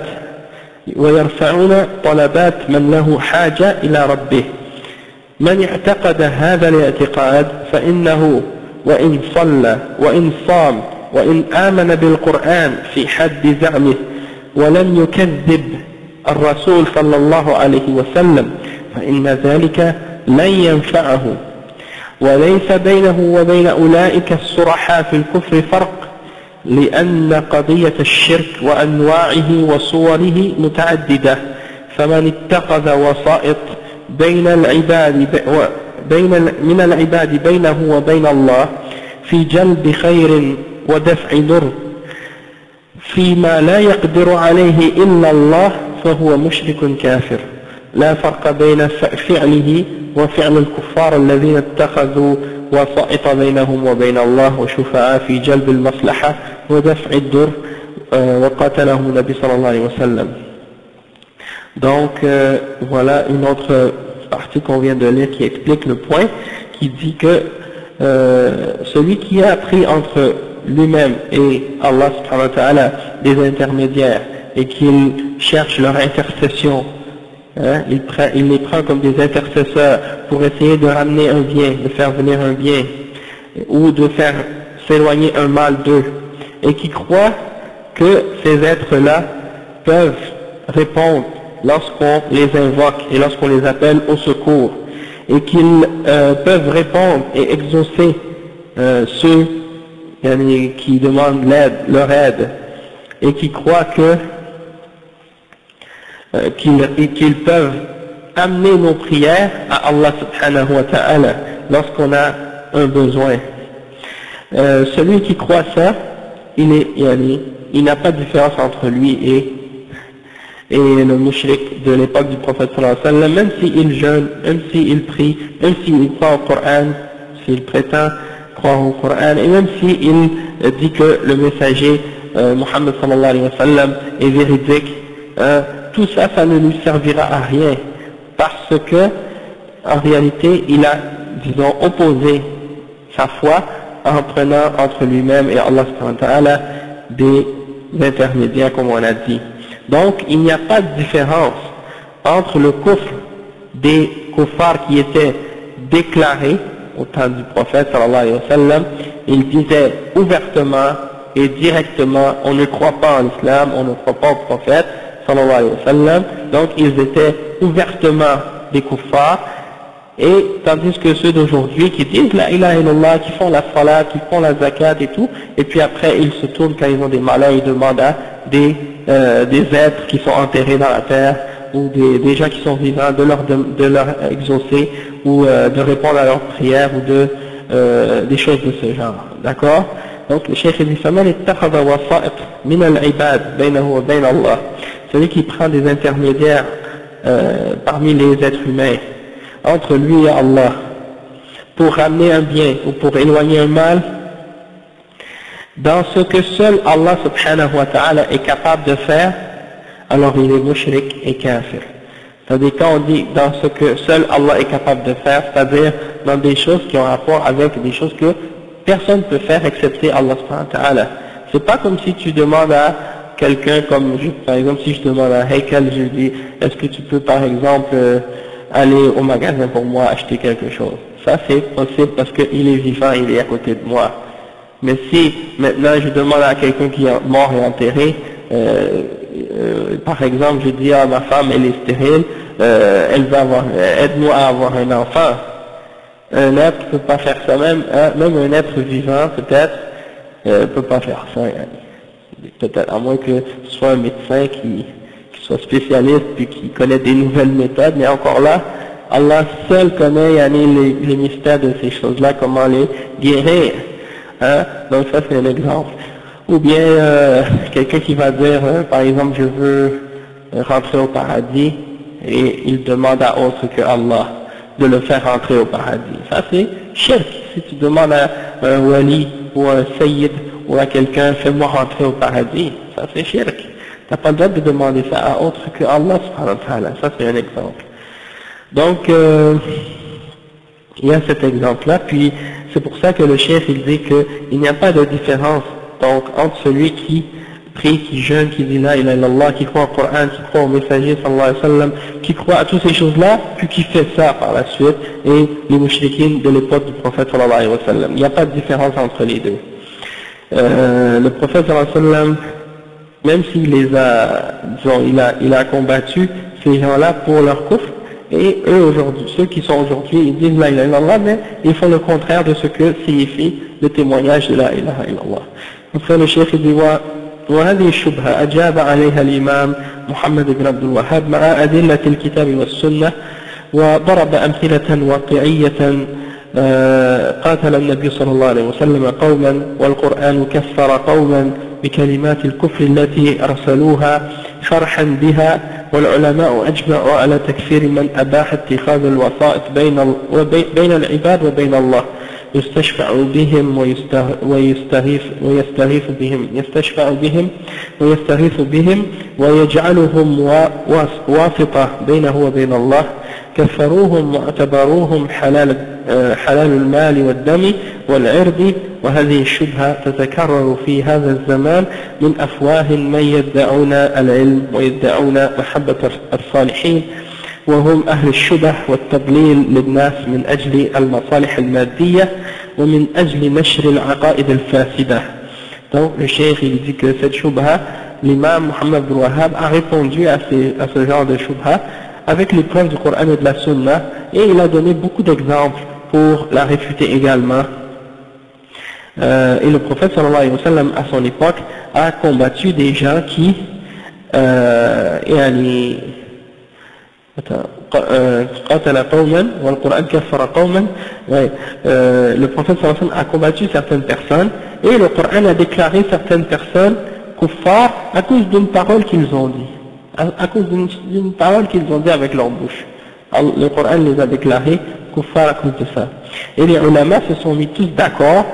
ويرفعون طلبات من له حاجة إلى ربه. من اعتقد هذا الاعتقاد فإنه وإن صلى وإن صام وإن آمن بالقرآن في حد زعمه ولم يكذب الرسول صلى الله عليه وسلم فإن ذلك لن ينفعه. وليس بينه وبين أولئك الصرحاء في الكفر فرق، لأن قضية الشرك وأنواعه وصوره متعددة، فمن اتخذ وسائط بين العباد بين من العباد بينه وبين الله في جلب خير ودفع ضر فيما لا يقدر عليه إلا الله فهو مشرك كافر. لا فرق بين فعله وفعل الكفار الذين اتخذوا وسائط بينهم وبين الله وشفعاء في جلب المصلحة ودفع الضر وقاتلهم النبي صلى الله عليه وسلم. Donc euh, voilà une autre partie qu'on vient de lire qui explique le point, qui dit que euh, celui qui a pris entre lui-même et Allah subhanahu wa ta'ala des intermédiaires et qu'il cherche leur intercession, hein, il, prend, il les prend comme des intercesseurs pour essayer de ramener un bien, de faire venir un bien ou de faire s'éloigner un mal d'eux, et qui croit que ces êtres-là peuvent répondre lorsqu'on les invoque et lorsqu'on les appelle au secours, et qu'ils euh, peuvent répondre et exaucer euh, ceux qui demandent l'aide, leur aide, et qui croient que euh, qu'ils, qu'ils peuvent amener nos prières à Allah subhanahu wa ta'ala lorsqu'on a un besoin. Euh, celui qui croit ça, il est, il n'a pas de différence entre lui et et le mushrik de l'époque du prophète sallallahu alayhi wa sallam, même s'il jeûne, même s'il prie, même s'il croit au Coran, s'il prétend croire au Coran, et même s'il dit que le messager euh, Muhammad sallallahu alayhi wa sallam est véridique, euh, tout ça, ça ne lui servira à rien, parce que en réalité, il a, disons, opposé sa foi en prenant entre lui-même et Allah subhanahu wa ta'ala des intermédiaires, comme on a dit. Donc, il n'y a pas de différence entre le kufr des kuffars qui étaient déclarés au temps du prophète sallallahu alayhi wa sallam. Ils disaient ouvertement et directement, on ne croit pas en l'islam, on ne croit pas au prophète sallallahu alayhi wa sallam. Donc, ils étaient ouvertement des kuffars. Et tandis que ceux d'aujourd'hui qui disent la ilaha illallah, qui font la salat, qui font la zakat et tout, et puis après ils se tournent quand ils ont des malheurs, ils demandent à des, euh, des êtres qui sont enterrés dans la terre, ou des, des gens qui sont vivants, de leur, de, de leur exaucer, ou euh, de répondre à leurs prières, ou de, euh, des choses de ce genre. D'accord? Donc le cheikh dit, فَمَنِ اتَّخَذَ وَسَائِطَ مِنَ الْعِبَادِ بَيْنَهُ وَبَيْنَ اللَّهِ. Celui qui prend des intermédiaires euh, parmi les êtres humains, entre lui et Allah, pour ramener un bien ou pour éloigner un mal, dans ce que seul Allah subhanahu wa ta'ala est capable de faire, alors il est mushrik et kafir. C'est-à-dire quand on dit dans ce que seul Allah est capable de faire, c'est-à-dire dans des choses qui ont rapport avec des choses que personne ne peut faire excepté Allah subhanahu wa ta'ala. C'est pas comme si tu demandes à quelqu'un, comme je, par exemple si je demande à Haykal, je lui dis, est-ce que tu peux par exemple euh, aller au magasin pour moi acheter quelque chose. Ça c'est possible parce qu'il est vivant, il est à côté de moi. Mais si maintenant je demande à quelqu'un qui est mort et enterré, euh, euh, par exemple je dis à ma femme elle est stérile, euh, elle va avoir, aide-moi à avoir un enfant. Un être ne peut pas faire ça, même, hein, même un être vivant peut-être ne euh, peut pas faire ça. Hein. Peut-être à moins que ce soit un médecin qui qui soit spécialiste puis qui connaît des nouvelles méthodes, mais encore là, Allah seul connaît yani, les, les mystères de ces choses-là, comment les guérir. Hein? Donc ça c'est un exemple. Ou bien euh, quelqu'un qui va dire, euh, par exemple, je veux rentrer au paradis, et il demande à autre que Allah de le faire rentrer au paradis. Ça c'est shirk. Si tu demandes à un wali ou à un sayyid ou à quelqu'un, fais-moi rentrer au paradis, ça c'est shirk. Tu n'as pas le droit de demander ça à autre que Allah subhanahu wa ta'ala. Ça c'est un exemple. Donc, euh, il y a cet exemple-là, puis c'est pour ça que le chef il dit qu'il n'y a pas de différence donc, entre celui qui prie, qui jeûne, qui dit la ilaha illallah, qui croit au Coran, qui croit au messager sallallahu alayhi wa sallam, qui croit à toutes ces choses-là, puis qui fait ça par la suite, et les mouchriquines de l'époque du prophète sallallahu alayhi wa sallam. Il n'y a pas de différence entre les deux. Euh, le prophète sallallahu alayhi wa sallam, même s'il les a, disons, il a, il a combattu ces gens-là pour leur kufr, et eux aujourd'hui, ceux qui sont aujourd'hui, ils disent la ilaha illallah, mais ils font le contraire de ce que signifie le témoignage de la ilaha illallah. Donc le cheikh dit وهذه الشبهة أجاب عليها الإمام محمد بن عبد الوهاب مع أدلة الكتاب والسنة وضرب أمثلة واقعية. قاتل النبي صلى الله عليه وسلم قوما والقرآن كفر قوما بكلمات الكفر التي أرسلوها شرحا بها والعلماء أجمعوا على تكفير من أباح اتخاذ الوسائط بين بين العباد وبين الله يستشفع بهم ويستغيث ويستغيث بهم يستشفع بهم ويستغيث بهم ويجعلهم واسطة بينه وبين الله. كفروهم واعتبروهم حلال حلال المال والدم والعرض. وهذه الشبهة تتكرر في هذا الزمان من أفواه من يدعون العلم ويدعون محبة الصالحين وهم أهل الشبه والتضليل للناس من أجل المصالح المادية ومن أجل نشر العقائد الفاسدة. Donc le cheikh il dit que cette shubha, l'imam Muhammad bin Wahhab a répondu à, ces, à ce genre de shubha avec les preuves du Coran et de la Sunna, et il a donné beaucoup d'exemples pour la réfuter également. Euh, et le prophète sallallahu alayhi wa sallam à son époque a combattu des gens qui euh, يعني قاتل قوما والقرآن كفر قوما. Le prophète sallallahu alayhi wa sallam a combattu certaines personnes et le Coran a déclaré certaines personnes kuffar à cause d'une parole qu'ils ont dit, à, à cause d'une parole qu'ils ont dit avec leur bouche. Le Coran les a déclarés kuffar à cause de ça. Et les ulama se sont mis tous d'accord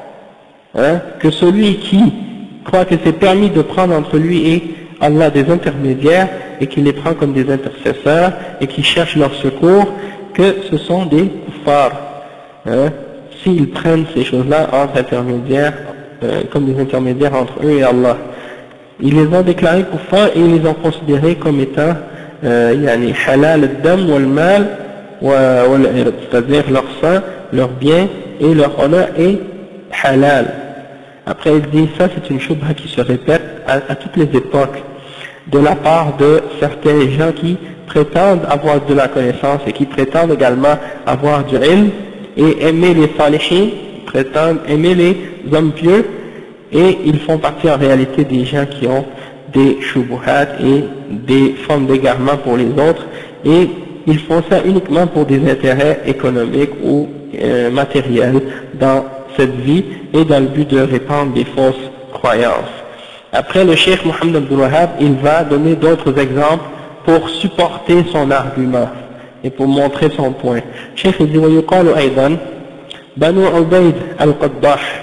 hein, que celui qui croit que c'est permis de prendre entre lui et Allah des intermédiaires et qui les prend comme des intercesseurs et qui cherche leur secours, que ce sont des kuffars. Hein, s'ils prennent ces choses-là entre intermédiaires, euh, comme des intermédiaires entre eux et Allah. Ils les ont déclarés kuffars et ils les ont considérés comme étant euh, yani halal al-dam wal-mal wal-ird, c'est-à-dire leur sang, leur bien et leur honneur est halal. Après il dit ça c'est une shubha qui se répète à, à toutes les époques de la part de certains gens qui prétendent avoir de la connaissance et qui prétendent également avoir du ilm et aimer les salihin, prétendent aimer les hommes pieux, et ils font partie en réalité des gens qui ont des shubuhat et des formes d'égarement pour les autres, et ils font ça uniquement pour des intérêts économiques ou euh, matériels dans cette vie et dans le but de répandre des fausses croyances. Après le cheikh Muhammad Abdul Wahhab, il va donner d'autres exemples pour supporter son argument et pour montrer son point. Cheikh il dit ويقال أيضا بنو عبيد القداح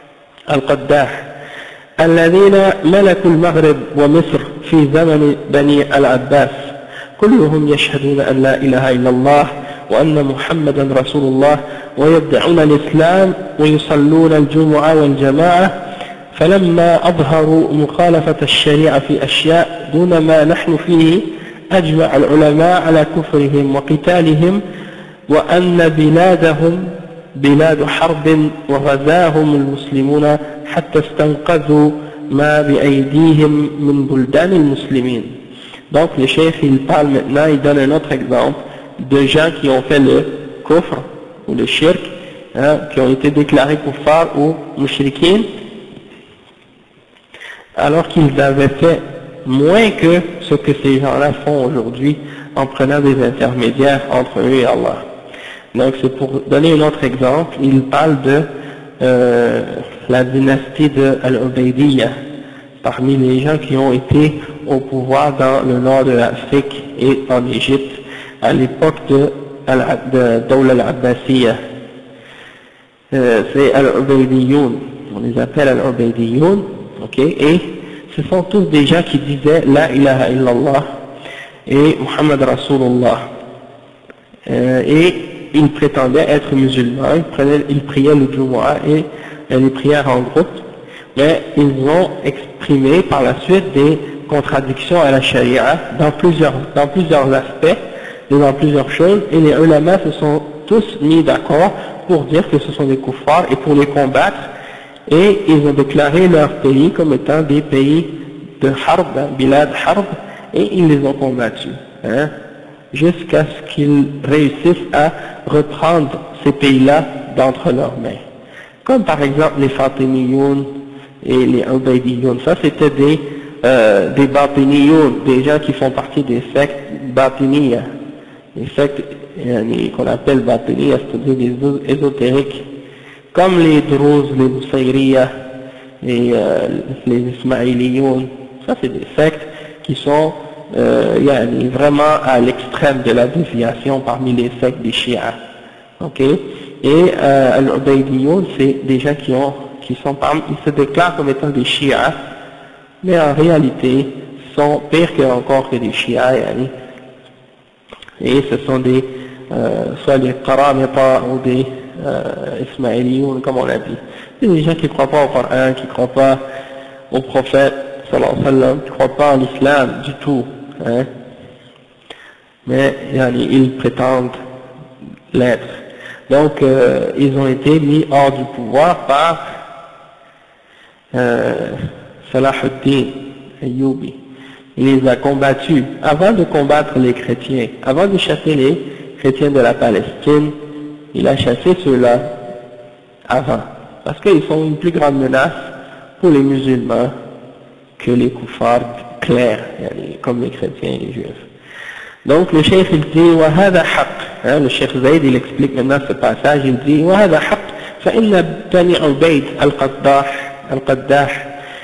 القداح الذين ملكوا المغرب ومصر في زمن بني العباس كلهم يشهدون أن لا إله إلا الله وأن محمدا رسول الله ويدعون الإسلام ويصلون الجمعة والجماعة. فلما أظهروا مخالفة الشريعة في أشياء دون ما نحن فيه أجمع العلماء على كفرهم وقتالهم وأن بلادهم بلاد حرب وغزاهم المسلمون حتى استنقذوا ما بأيديهم من بلدان المسلمين. Donc le chef il parle maintenant, il donne un autre exemple de gens qui ont fait le kufr ou le shirk, hein, qui ont été déclarés kuffar ou mushrikin alors qu'ils avaient fait moins que ce que ces gens-là font aujourd'hui en prenant des intermédiaires entre eux et Allah. Donc c'est pour donner un autre exemple, il parle de euh, la dynastie de Al-Ubaydiyya, parmi les gens qui ont été au pouvoir dans le nord de l'Afrique et en Égypte à l'époque de, de Dawla al-Abbasiyya. Euh, c'est Al-Ubaydiyoun, on les appelle Al-Ubaydiyoun, ok, et ce sont tous des gens qui disaient La ilaha illallah et Muhammad Rasulullah. Euh, et ils prétendaient être musulmans, ils, prenaient, ils priaient le Jumu'ah et euh, les prières en groupe, mais ils ont exprimé par la suite des contradictions à la charia dans plusieurs, dans plusieurs aspects et dans plusieurs choses, et les ulama se sont tous mis d'accord pour dire que ce sont des kuffars et pour les combattre, et ils ont déclaré leur pays comme étant des pays de harb, bilad harb, et ils les ont combattus, hein, jusqu'à ce qu'ils réussissent à reprendre ces pays-là d'entre leurs mains. Comme par exemple les Fatimiyoun et les Ubaydiyoun, ça c'était des, euh, des Batiniyoun, des gens qui font partie des sectes Batiniya, des sectes qu'on appelle Batiniya, c'est-à-dire des ésotériques, comme les Druze, les Nusayriya et euh, les Ismaïliyoun. Ça c'est des sectes qui sont euh, yani, vraiment à l'extrême de la déviation parmi les sectes des Shia. Ok, et euh, Al-Ubaydiyoun, c'est des gens qui ont, qui sont parmi, ils se déclarent comme étant des Shia, mais en réalité sont pires que, encore que des Shia, yani. Et ce sont des euh, soit des Qaramita ou des euh, Ismaïliyoun, comme on l'a dit. C'est des gens qui ne croient pas au Coran, qui ne croient pas au prophète sallallahu alayhi wa sallam, qui ne croient pas en l'islam du tout, hein. Mais yani, ils prétendent l'être. Donc euh, ils ont été mis hors du pouvoir par euh, Salahuddin Ayyubi. Il les a combattus avant de combattre les chrétiens, avant de chasser les chrétiens de la Palestine. Il a chassé ceux-là avant, parce qu'ils sont une plus grande menace pour les musulmans que les kuffars clairs, comme les chrétiens et les juifs. Donc le cheikh il dit وهذا حق, hein, le cheikh Zayd il explique maintenant ce passage, il dit وهذا حق فإن بني عبيد القداح القداح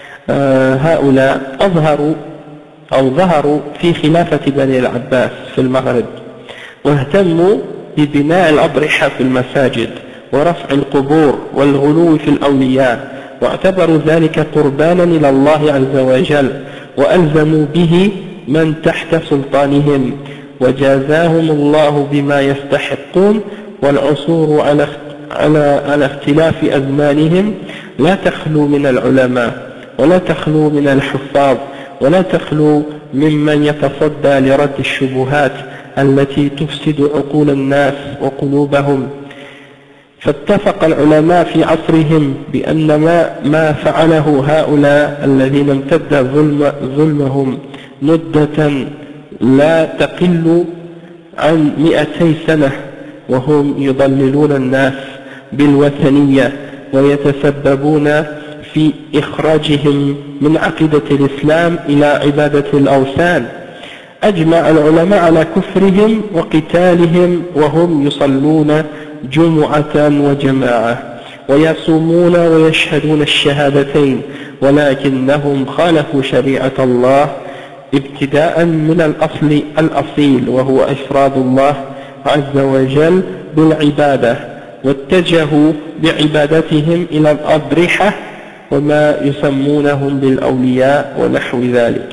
هؤلاء أظهروا أو ظهروا في خلافة بني العباس في المغرب واهتموا ببناء الأضرحة في المساجد ورفع القبور والغلو في الأولياء واعتبروا ذلك قربانا إلى الله عز وجل وألزموا به من تحت سلطانهم وجازاهم الله بما يستحقون والعصور على على على اختلاف أزمانهم لا تخلو من العلماء ولا تخلو من الحفاظ ولا تخلو ممن يتصدى لرد الشبهات التي تفسد عقول الناس وقلوبهم. فاتفق العلماء في عصرهم بأن ما, ما فعله هؤلاء الذين امتد ظلم ظلمهم مدة لا تقل عن مئتي سنة وهم يضللون الناس بالوثنية ويتسببون في إخراجهم من عقيدة الإسلام إلى عبادة الأوثان. أجمع العلماء على كفرهم وقتالهم وهم يصلون جمعة وجماعة ويصومون ويشهدون الشهادتين ولكنهم خالفوا شريعة الله ابتداء من الأصل الأصيل وهو إفراد الله عز وجل بالعبادة واتجهوا بعبادتهم إلى الأضرحة وما يسمونهم بالأولياء ونحو ذلك.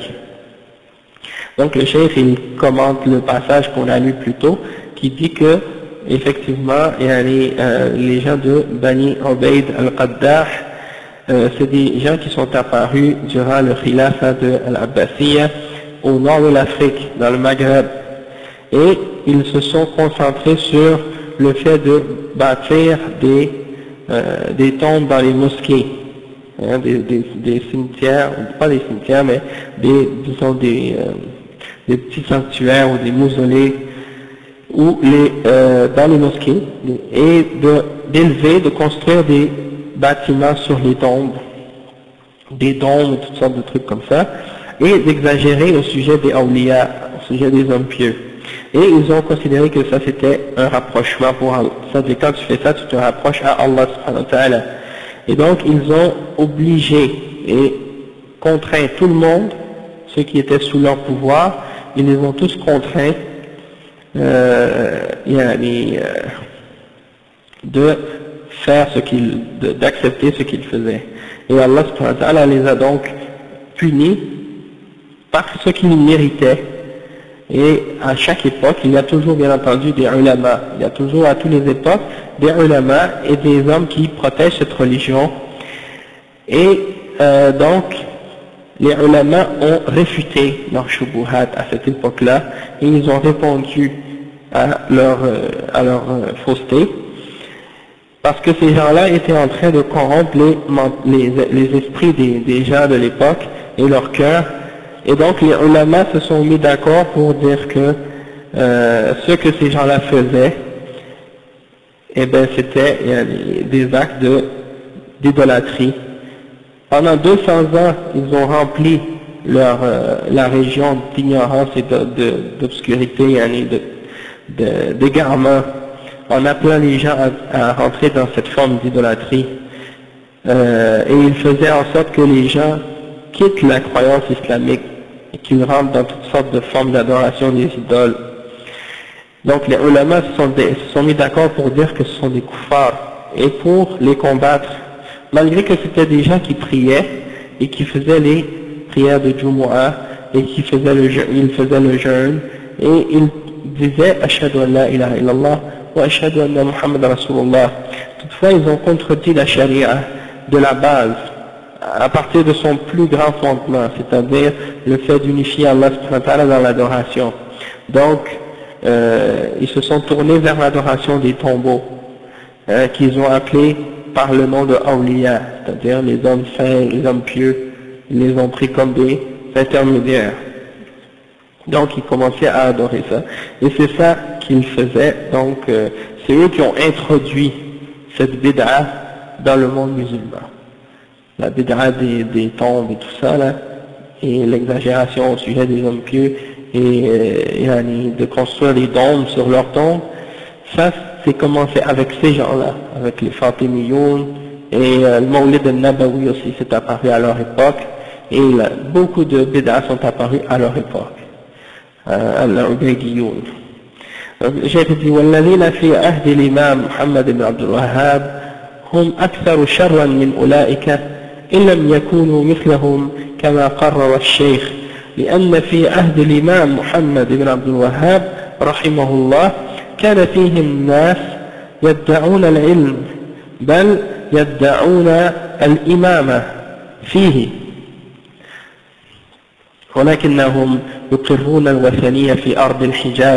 Donc le cheikh il commente le passage qu'on a lu plus tôt qui dit que effectivement yani, euh, les gens de Bani Ubayd al-Qaddah euh, c'est des gens qui sont apparus durant le khilafa de al-Abbasiyya au nord de l'Afrique, dans le Maghreb, et ils se sont concentrés sur le fait de bâtir des, euh, des tombes dans les mosquées, hein, des, des, des cimetières, pas des cimetières mais des, disons des, euh, des petits sanctuaires ou des mausolées ou les, euh, dans les mosquées, et d'élever, de, de construire des bâtiments sur les tombes, des dômes, toutes sortes de trucs comme ça, et d'exagérer au sujet des awliya, au sujet des hommes pieux. Et ils ont considéré que ça c'était un rapprochement pour Allah. Ça dit quand tu fais ça, tu te rapproches à Allah subhanahu wa ta'ala. Et donc ils ont obligé et contraint tout le monde, ceux qui étaient sous leur pouvoir, ils les ont tous contraints euh, yani, euh, de faire ce qu'ils, d'accepter ce qu'ils faisaient. Et Allah subhanahu wa ta'ala les a donc punis par ce qu'ils méritaient. Et à chaque époque, il y a toujours bien entendu des ulama, il y a toujours à toutes les époques des ulama et des hommes qui protègent cette religion. Et euh, donc, les ulama ont réfuté leurs shubuhat à cette époque-là et ils ont répondu à leur, à leur fausseté, parce que ces gens-là étaient en train de corrompre les, les, les esprits des, des gens de l'époque et leur cœur. Et donc les ulama se sont mis d'accord pour dire que euh, ce que ces gens-là faisaient, eh ben c'était des actes de, d'idolâtrie. Pendant deux cents ans, ils ont rempli leur, euh, la région d'ignorance et de, de, d'obscurité, de, de, d'égarement, en appelant les gens à, à rentrer dans cette forme d'idolâtrie. Euh, et ils faisaient en sorte que les gens quittent la croyance islamique et qu'ils rentrent dans toutes sortes de formes d'adoration des idoles. Donc les ulama se sont, se sont mis d'accord pour dire que ce sont des kuffars et pour les combattre, malgré que c'était des gens qui priaient et qui faisaient les prières de Jumu'ah et qui faisaient le, ils faisaient le jeûne et ils disaient Ashhadu an la ilaha illallah wa ashhadu anna Muhammad Rasulullah. Toutefois ils ont contredit la charia de la base à partir de son plus grand fondement, c'est-à-dire le fait d'unifier Allah subhanahu wa ta'ala dans l'adoration. Donc euh, ils se sont tournés vers l'adoration des tombeaux hein, qu'ils ont appelés par le nom de awliya, c'est-à-dire les hommes saints, les hommes pieux, ils les ont pris comme des intermédiaires. Donc ils commençaient à adorer ça. Et c'est ça qu'ils faisaient. Donc euh, c'est eux qui ont introduit cette bid'a dans le monde musulman. La bid'a des, des tombes et tout ça là, et l'exagération au sujet des hommes pieux, et, et, et de construire des dômes sur leurs tombes, ça c'est commencé avec ces gens-là, avec les Fatimiyoun, et euh, le Mawlid al-Nabawi aussi c'est apparu à leur époque, et là, beaucoup de bid'a sont apparus à leur époque. al-Ubaydiyoun. J'ai dit والذين في عهد الإمام محمد بن عبد الوهاب هم أكثر شرا من أولئك إن لم يكونوا مثلهم كما قرر الشيخ لأن في عهد الإمام محمد بن عبد الوهاب رحمه الله كان فيهم ناس يدعون العلم بل يدعون الإمامة فيه ولكنهم يقرون الوثنية في أرض الحجاز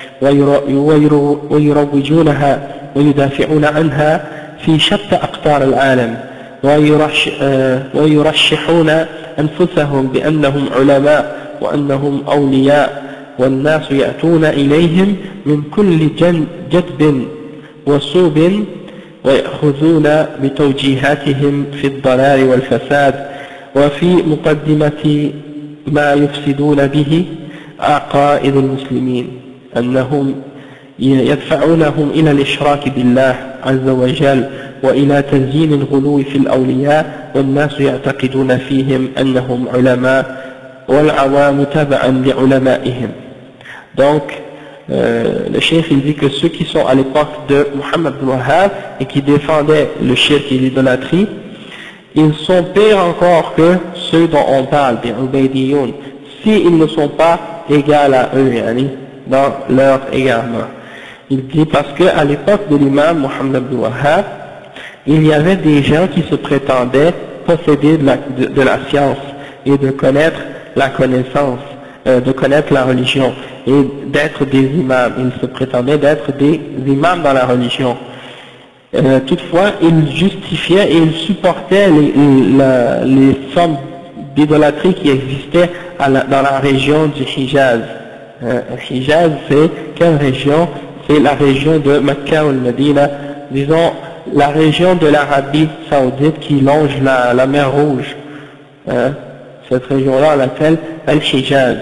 ويروجونها ويدافعون عنها في شتى أقطار العالم ويرش ويرشحون أنفسهم بأنهم علماء وأنهم أولياء والناس يأتون إليهم من كل جدب وصوب ويأخذون بتوجيهاتهم في الضلال والفساد وفي مقدمة ما يفسدون به عقائد المسلمين أنهم يدفعونهم إلى الإشراك بالله عز وجل وإلى تزيين الغلو في الأولياء والناس يعتقدون فيهم أنهم علماء والعوام تبعا لعلمائهم. Donc euh, le cheikh il dit que ceux qui sont à l'époque de Muhammad ibn Wahhab et qui défendaient le shirk et l'idolâtrie, ils sont pires encore que ceux dont on parle, des Ubaydiyoun, s'ils ne sont pas égaux à eux, yani, dans leur égarement. Il dit parce qu'à l'époque de l'imam Muhammad ibn Wahhab, il y avait des gens qui se prétendaient posséder de la, de, de la science et de connaître la connaissance, euh, de connaître la religion et d'être des imams. Ils se prétendaient d'être des imams dans la religion. Euh, toutefois, ils justifiaient et ils supportaient les, la, les formes d'idolâtrie qui existaient à la, dans la région du Hijaz. Euh, Hijaz, c'est quelle région? C'est la région de Mecca ou Medina, disons la région de l'Arabie Saoudite qui longe la, la mer Rouge. Hein? Cette région-là, on l'appelle Al-Hijaz.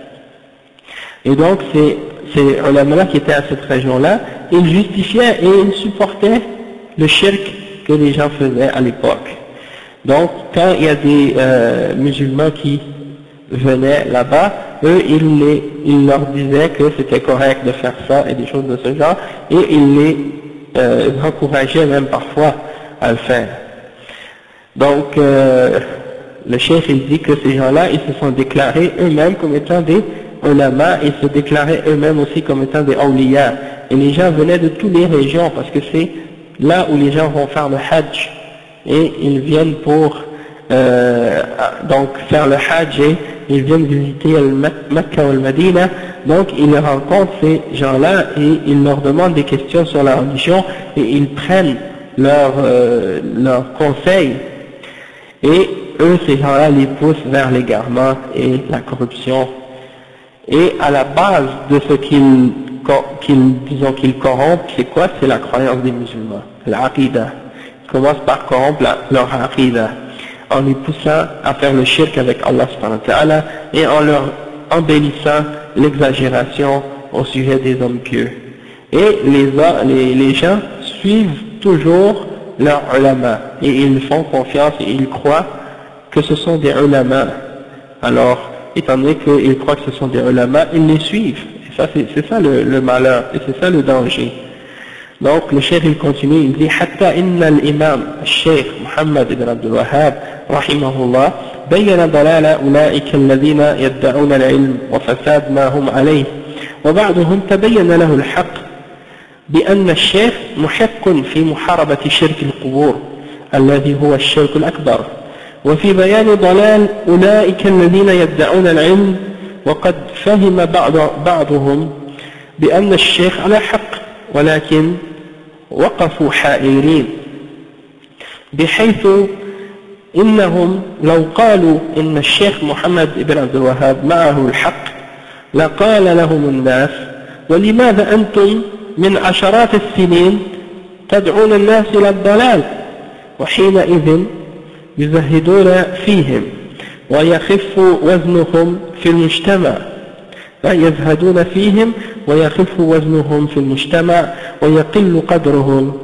Et donc, ces, ces ulama qui étaient à cette région-là, ils justifiaient et ils supportaient le shirk que les gens faisaient à l'époque. Donc, quand il y a des euh, musulmans qui venaient là-bas, eux, ils, les, ils leur disaient que c'était correct de faire ça et des choses de ce genre, et ils les euh, encourageaient même parfois à le faire. Donc, euh, le chef, il dit que ces gens-là, ils se sont déclarés eux-mêmes comme étant des ulama, ils se déclaraient eux-mêmes aussi comme étant des awliya. Et les gens venaient de toutes les régions, parce que c'est là où les gens vont faire le hajj. Et ils viennent pour euh, donc faire le hajj et ils viennent visiter Mecca ou al-Madina. Donc ils rencontrent ces gens-là et ils leur demandent des questions sur la religion et ils prennent leurs euh, leurs conseils. Et eux, ces gens-là, les poussent vers l'égarement et la corruption. Et à la base de ce qu'ils, qu'ils, disons qu'ils corrompent, c'est quoi? C'est la croyance des musulmans, l'aqidah. Ils commencent par corrompre la, leur aqidah, en les poussant à faire le shirk avec Allah subhanahu wa ta'ala et en leur embellissant l'exagération au sujet des hommes pieux. Et les, les, les gens suivent toujours leurs ulama et ils font confiance et ils croient que ce sont des ulama. Alors, étant donné qu'ils croient que ce sont des ulama, ils les suivent. Et ça, c'est, c'est ça le, le malheur et c'est ça le danger. Donc le cheikh il continue, il dit حتى إن الإمام الشيخ محمد بن عبد الوهاب رحمه الله بين ضلال أولئك الذين يدعون العلم وفساد ما هم عليه وبعضهم تبين له الحق بأن الشيخ محق في محاربة شرك القبور الذي هو الشرك الأكبر وفي بيان ضلال أولئك الذين يدعون العلم وقد فهم بعض بعضهم بأن الشيخ على حق ولكن وقفوا حائرين بحيث إنهم لو قالوا إن الشيخ محمد بن عبد الوهاب معه الحق لقال لهم الناس ولماذا أنتم من عشرات السنين تدعون الناس إلى الضلال وحينئذ يزهدون فيهم ويخف وزنهم في المجتمع يزهدون فيهم ويخف وزنهم في المجتمع ويقل قدرهم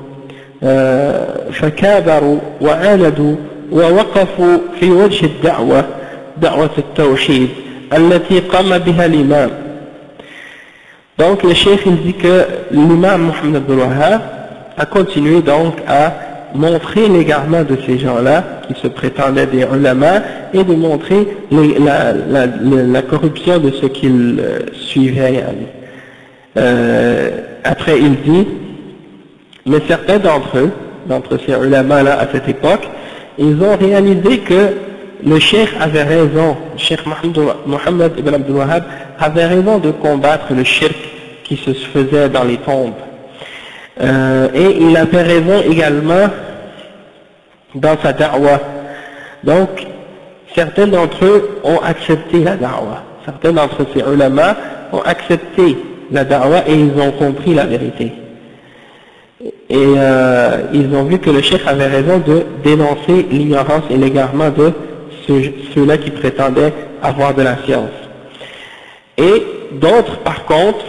فكابروا وعاندوا ووقفوا في وجه الدعوة دعوة التوحيد التي قام بها الإمام. Donc le chef il dit que l'imam Mohammed Abdul Wahhab a continué donc à montrer l'égarement de ces gens-là qui se prétendaient des ulama et de montrer les, la, la, la, la corruption de ceux qu'ils euh, suivaient. Euh, après il dit, mais certains d'entre eux, d'entre ces ulama-là à cette époque, ils ont réalisé que le cheikh avait raison, le cheikh Mohammed ibn Abdul Wahhab avait raison de combattre le shirk qui se faisait dans les tombes. Euh, et il avait raison également dans sa da'wah. Donc, certains d'entre eux ont accepté la da'wah. Certains d'entre ces ulama ont accepté la da'wah et ils ont compris la vérité. Et euh, ils ont vu que le cheikh avait raison de dénoncer l'ignorance et l'égarement de ceux, ceux-là qui prétendaient avoir de la science. Et d'autres, par contre,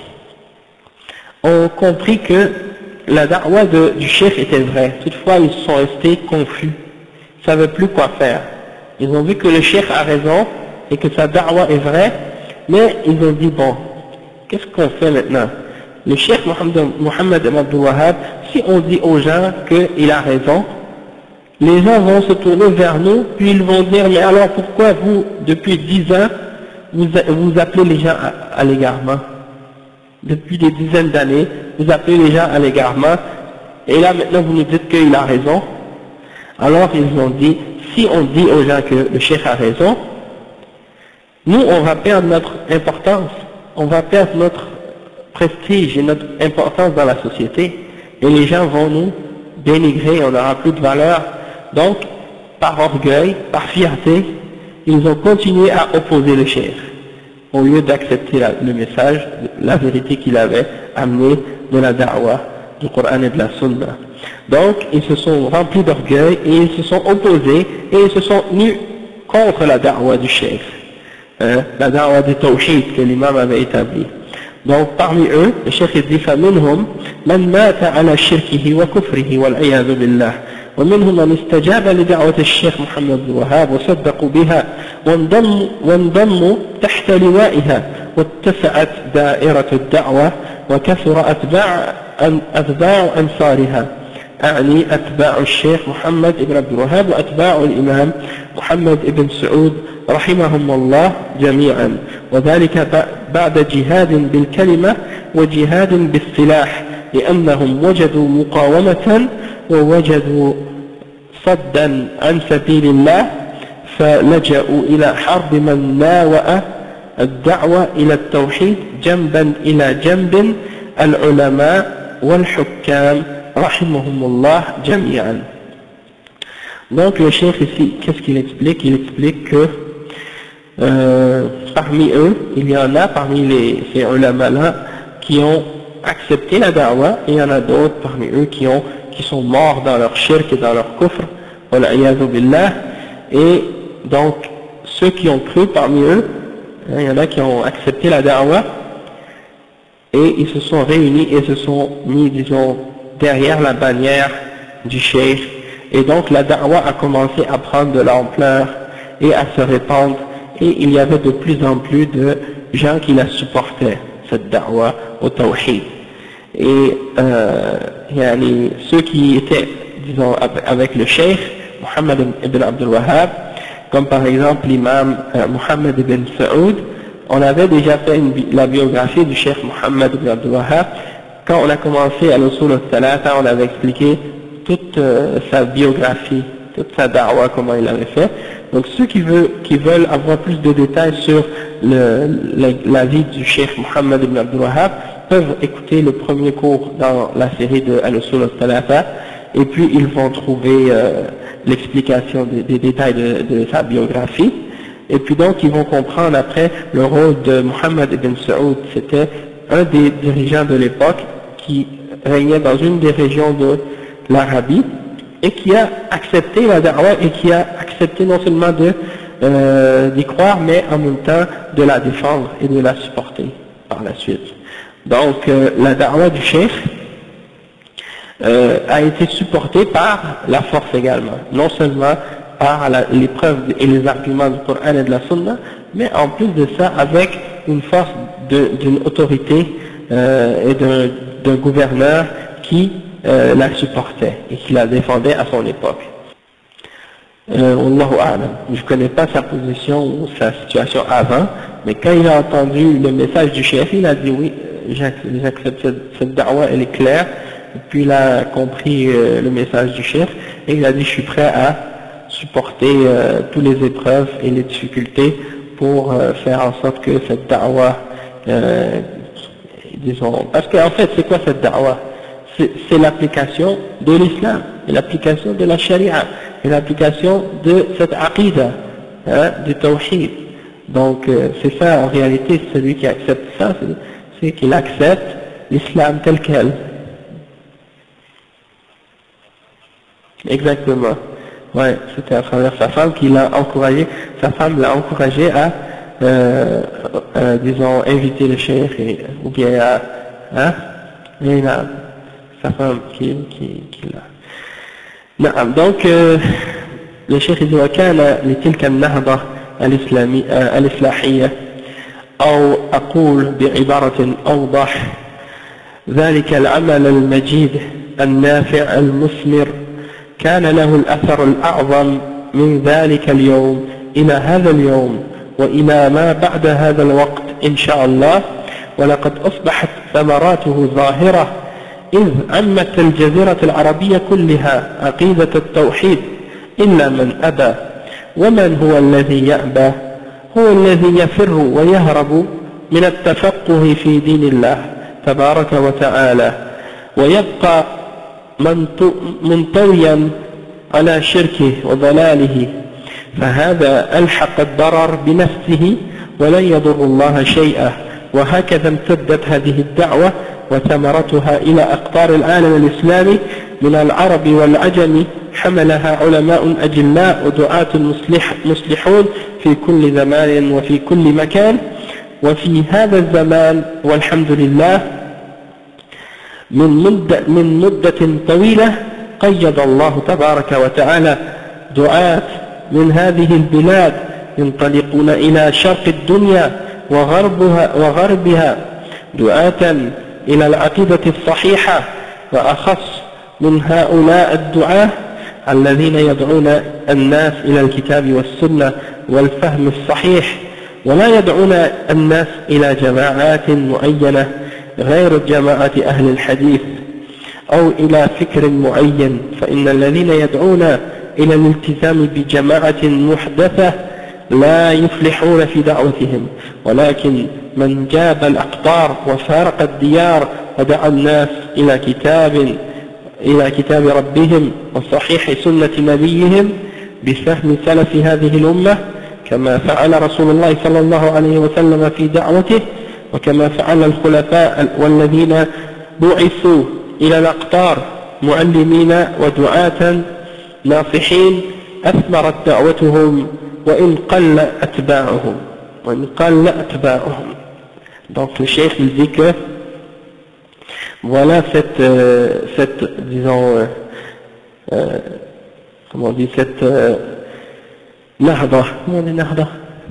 ont compris que la da'wah de, du cheikh était vraie. Toutefois, ils sont restés confus. Ils ne savaient plus quoi faire. Ils ont vu que le cheikh a raison et que sa da'wah est vraie, mais ils ont dit, bon, qu'est-ce qu'on fait maintenant? Le cheikh Mohammed ibn Abdul Wahhab, si on dit aux gens qu'il a raison, les gens vont se tourner vers nous, puis ils vont dire, mais alors pourquoi vous, depuis dix ans, vous, vous appelez les gens à, à l'égarement? Depuis des dizaines d'années, vous appelez les gens à l'égarement, et là maintenant vous nous dites qu'il a raison. Alors ils ont dit, si on dit aux gens que le cheikh a raison, nous on va perdre notre importance, on va perdre notre prestige et notre importance dans la société, et les gens vont nous dénigrer, on n'aura plus de valeur. Donc, par orgueil, par fierté, ils ont continué à opposer le cheikh, au lieu d'accepter le message, la vérité qu'il avait amené de la da'wah, du Coran et de la Sunna. Donc, ils se sont remplis d'orgueil et ils se sont opposés et ils se sont tenus contre la da'wa du cheikh, hein, la da'wa du tawhid que l'imam avait établi. Donc parmi eux, le cheikh dit فمنهم من مات على شركه وكفره والعياذ بالله ومنهم من استجاب لدعوة الشيخ محمد بن وهاب وصدقوا بها وانضموا, وانضموا تحت لوائها واتسعت دائرة الدعوة وكثر أتباع, أتباع أنصارها، أعني أتباع الشيخ محمد بن عبد الوهاب وأتباع الإمام محمد بن سعود رحمهم الله جميعا، وذلك بعد جهاد بالكلمة وجهاد بالسلاح، لأنهم وجدوا مقاومة ووجدوا صدا عن سبيل الله فلجأوا إلى حرب من ناوأ الدعوة إلى التوحيد جنبا إلى جنب العلماء والحكام رحمهم الله جميعا. Donc le chef ici, qu'est-ce qu'il explique? Il explique que euh, parmi eux, il y en a parmi les, ces ulama-là qui ont accepté la da'wa, et il y en a d'autres parmi eux qui, ont, qui sont morts dans leur shirk et dans leur kufr, wal'iyadhu billah. Et donc ceux qui ont cru parmi eux, il y en a qui ont accepté la da'wa et ils se sont réunis et se sont mis, disons, derrière la bannière du cheikh, et donc la da'wa a commencé à prendre de l'ampleur et à se répandre, et il y avait de plus en plus de gens qui la supportaient, cette da'wa au tawhid. Et euh, yani, ceux qui étaient, disons, avec le cheikh Muhammad ibn Abdul Wahhab, comme par exemple l'imam euh, Muhammad ibn Saoud, on avait déjà fait une, la biographie du cheikh Muhammad ibn Abdul Wahhab. Quand on a commencé à l'usul al-thalatha, on avait expliqué toute euh, sa biographie, toute sa da'wa, comment il avait fait. Donc ceux qui veulent, qui veulent avoir plus de détails sur le, la, la vie du cheikh Muhammad ibn Abdul Wahhab peuvent écouter le premier cours dans la série de Al-Usul al-Thalatha, et puis ils vont trouver euh, l'explication des, des détails de, de sa biographie. Et puis donc ils vont comprendre après le rôle de Muhammad ibn Saoud. C'était un des dirigeants de l'époque qui régnait dans une des régions de l'Arabie et qui a accepté la da'wa et qui a accepté non seulement de euh, d'y croire, mais en même temps de la défendre et de la supporter par la suite. Donc euh, la da'wa du cheikh euh, a été supportée par la force également, non seulement par la, les preuves et les arguments du Coran et de la Sunna, mais en plus de ça avec une force d'une autorité euh, et d'un gouverneur qui euh, la supportait et qui la défendait à son époque. Euh, Wallahu a'lam. Je ne connais pas sa position ou sa situation avant, mais quand il a entendu le message du chef, il a dit oui, j'accepte cette, cette da'wa, elle est claire. Et puis il a compris euh, le message du chef et il a dit je suis prêt à supporter euh, toutes les épreuves et les difficultés pour euh, faire en sorte que cette da'wa, euh, disons, parce qu'en fait c'est quoi cette da'wa? C'est l'application de l'islam, et l'application de la sharia, et l'application de cette aqidah, hein, du tawhid. Donc euh, c'est ça en réalité, celui qui accepte ça, c'est qu'il accepte l'islam tel quel. Exactement. Ouais, c'était à travers sa femme qu'il l'a encouragé, sa femme l'a encouragé à, euh, euh, disons, inviter le cheikh, et, ou bien à, hein, et là, sa femme qui, qui, qui l'a. Donc, euh, le cheikh dit, وكان لتلك النهضة الإسلامية الإصلاحية أو أقول بعبارة أوضح ذلك العمل المجيد النافع المثمر كان له الأثر الأعظم من ذلك اليوم إلى هذا اليوم وإلى ما بعد هذا الوقت إن شاء الله، ولقد أصبحت ثمراته ظاهرة إذ عمت الجزيرة العربية كلها عقيدة التوحيد إلا من أبى. ومن هو الذي يأبى؟ هو الذي يفر ويهرب من التفقه في دين الله تبارك وتعالى ويبقى منطويا على شركه وضلاله، فهذا ألحق الضرر بنفسه ولن يضر الله شيئا. وهكذا امتدت هذه الدعوة وثمرتها إلى أقطار العالم الإسلامي من العرب والعجم حملها علماء أجلاء ودعاة مصلح مصلحون في كل زمان وفي كل مكان. وفي هذا الزمان والحمد لله من مدة, من مدة طويلة قيد الله تبارك وتعالى دعاة من هذه البلاد ينطلقون إلى شرق الدنيا وغربها, وغربها دعاة إلى العقيدة الصحيحة، وأخص من هؤلاء الدعاة الذين يدعون الناس إلى الكتاب والسنة والفهم الصحيح، ولا يدعون الناس إلى جماعات معينة غير جماعة أهل الحديث أو إلى فكر معين. فإن الذين يدعون إلى الالتزام بجماعة محدثة لا يفلحون في دعوتهم، ولكن من جاب الأقطار وفارق الديار ودعا الناس إلى كتاب إلى كتاب ربهم وصحيح سنة نبيهم بفهم سلف هذه الأمة، كما فعل رسول الله صلى الله عليه وسلم في دعوته، وكما فعل الخلفاء والذين بعثوا إلى الأقطار معلمين ودعاة ناصحين أثمرت دعوتهم وإن قل أتباعهم وإن قل أتباعهم. Donc le cheikh il dit que voilà cette, euh, cette disons euh, euh, comment on dit cette euh, nahda, comment on dit nahda,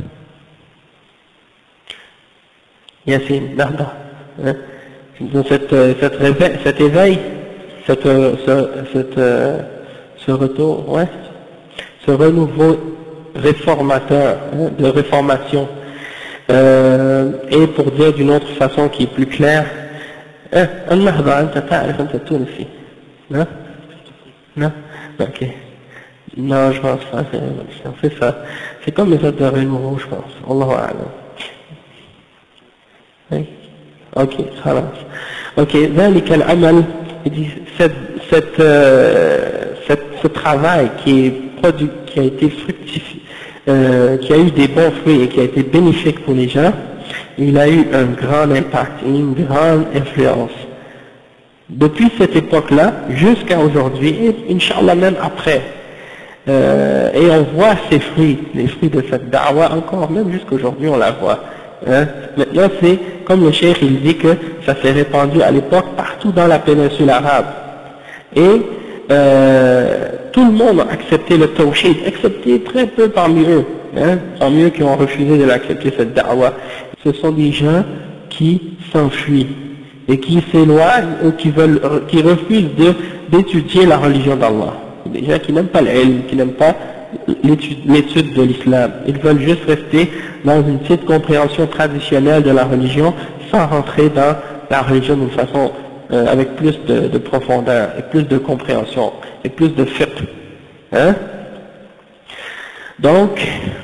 Yassine, nahda, hein? Cette, cette réveil, cet éveil, cette, ce, cette, ce retour, ouais, ce renouveau réformateur, hein, de réformation. Euh, et pour dire d'une autre façon qui est plus claire, hein, النهضة أنت تعرف أنت تونسي، non, non, ok, non je pense pas, c'est ça, c'est comme les autres de Renouveau je pense, Allahu A'lam. Oui. Ok, خلاص. Ok, ذلك العمل, cette, cette, euh, cette, ce travail qui est produit, qui a été fructifié, euh, qui a eu des bons fruits et qui a été bénéfique pour les gens, il a eu un grand impact, une grande influence. Depuis cette époque-là jusqu'à aujourd'hui, et Inch'Allah même après. Euh, et on voit ces fruits, les fruits de cette da'wa encore, même jusqu'aujourd'hui on la voit. Hein. Maintenant c'est, comme le cheikh il dit que ça s'est répandu à l'époque partout dans la péninsule arabe. Et euh, tout le monde a accepté le tawhid, excepté très peu parmi eux, hein, parmi eux qui ont refusé de l'accepter cette da'wa. Ce sont des gens qui s'enfuient et qui s'éloignent ou qui veulent, qui refusent de, d'étudier la religion d'Allah. Des gens qui n'aiment pas l'ilm, qui n'aiment pas l'étude de l'islam. Ils veulent juste rester dans une petite compréhension traditionnelle de la religion sans rentrer dans la religion d'une façon euh, avec plus de, de profondeur et plus de compréhension et plus de fiqh. Hein? Donc,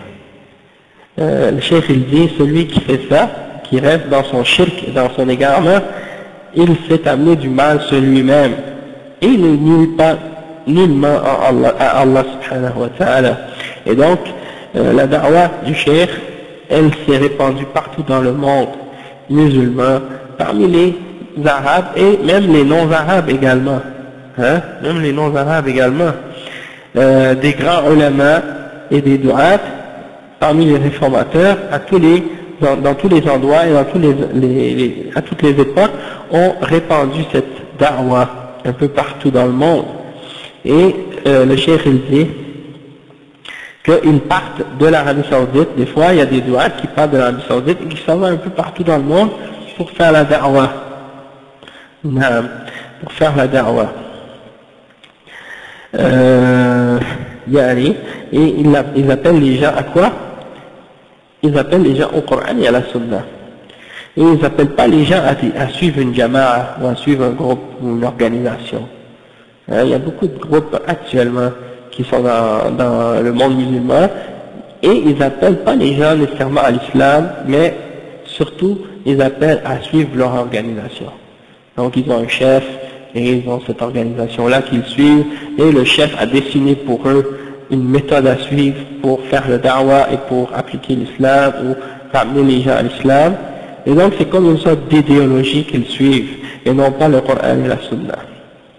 euh, le cheikh il dit, celui qui fait ça, qui reste dans son shirk et dans son égarement, il s'est amené du mal sur lui-même et il ne nuit pas nullement à Allah, à Allah subhanahu wa ta'ala. Et donc, euh, la da'wa du cheikh, elle s'est répandue partout dans le monde musulman, parmi les arabes et même les non-arabes également. Hein? Même les non-arabes également. Euh, des grands ulama et des du'at, parmi les réformateurs, à tous les, dans, dans tous les endroits et dans tous les, les, les, à toutes les époques, ont répandu cette da'wa un peu partout dans le monde. Et euh, le cheikh il dit qu'ils partent de l'Arabie Saoudite. Des fois il y a des du'at qui partent de l'Arabie Saoudite et qui s'en vont un peu partout dans le monde pour faire la da'wa, pour faire la da'wa. Euh, et ils, ils appellent les gens à quoi? Ils appellent les gens au Coran et à la Sunna. Et ils n'appellent pas les gens à, à suivre une jama'a ou à suivre un groupe ou une organisation. Il y a beaucoup de groupes actuellement qui sont dans, dans le monde musulman et ils n'appellent pas les gens nécessairement à l'islam, mais surtout ils appellent à suivre leur organisation. Donc ils ont un chef et ils ont cette organisation-là qu'ils suivent et le chef a dessiné pour eux une méthode à suivre pour faire le da'wa et pour appliquer l'islam ou ramener les gens à l'islam. Et donc c'est comme une sorte d'idéologie qu'ils suivent et non pas le Coran et la Sunna.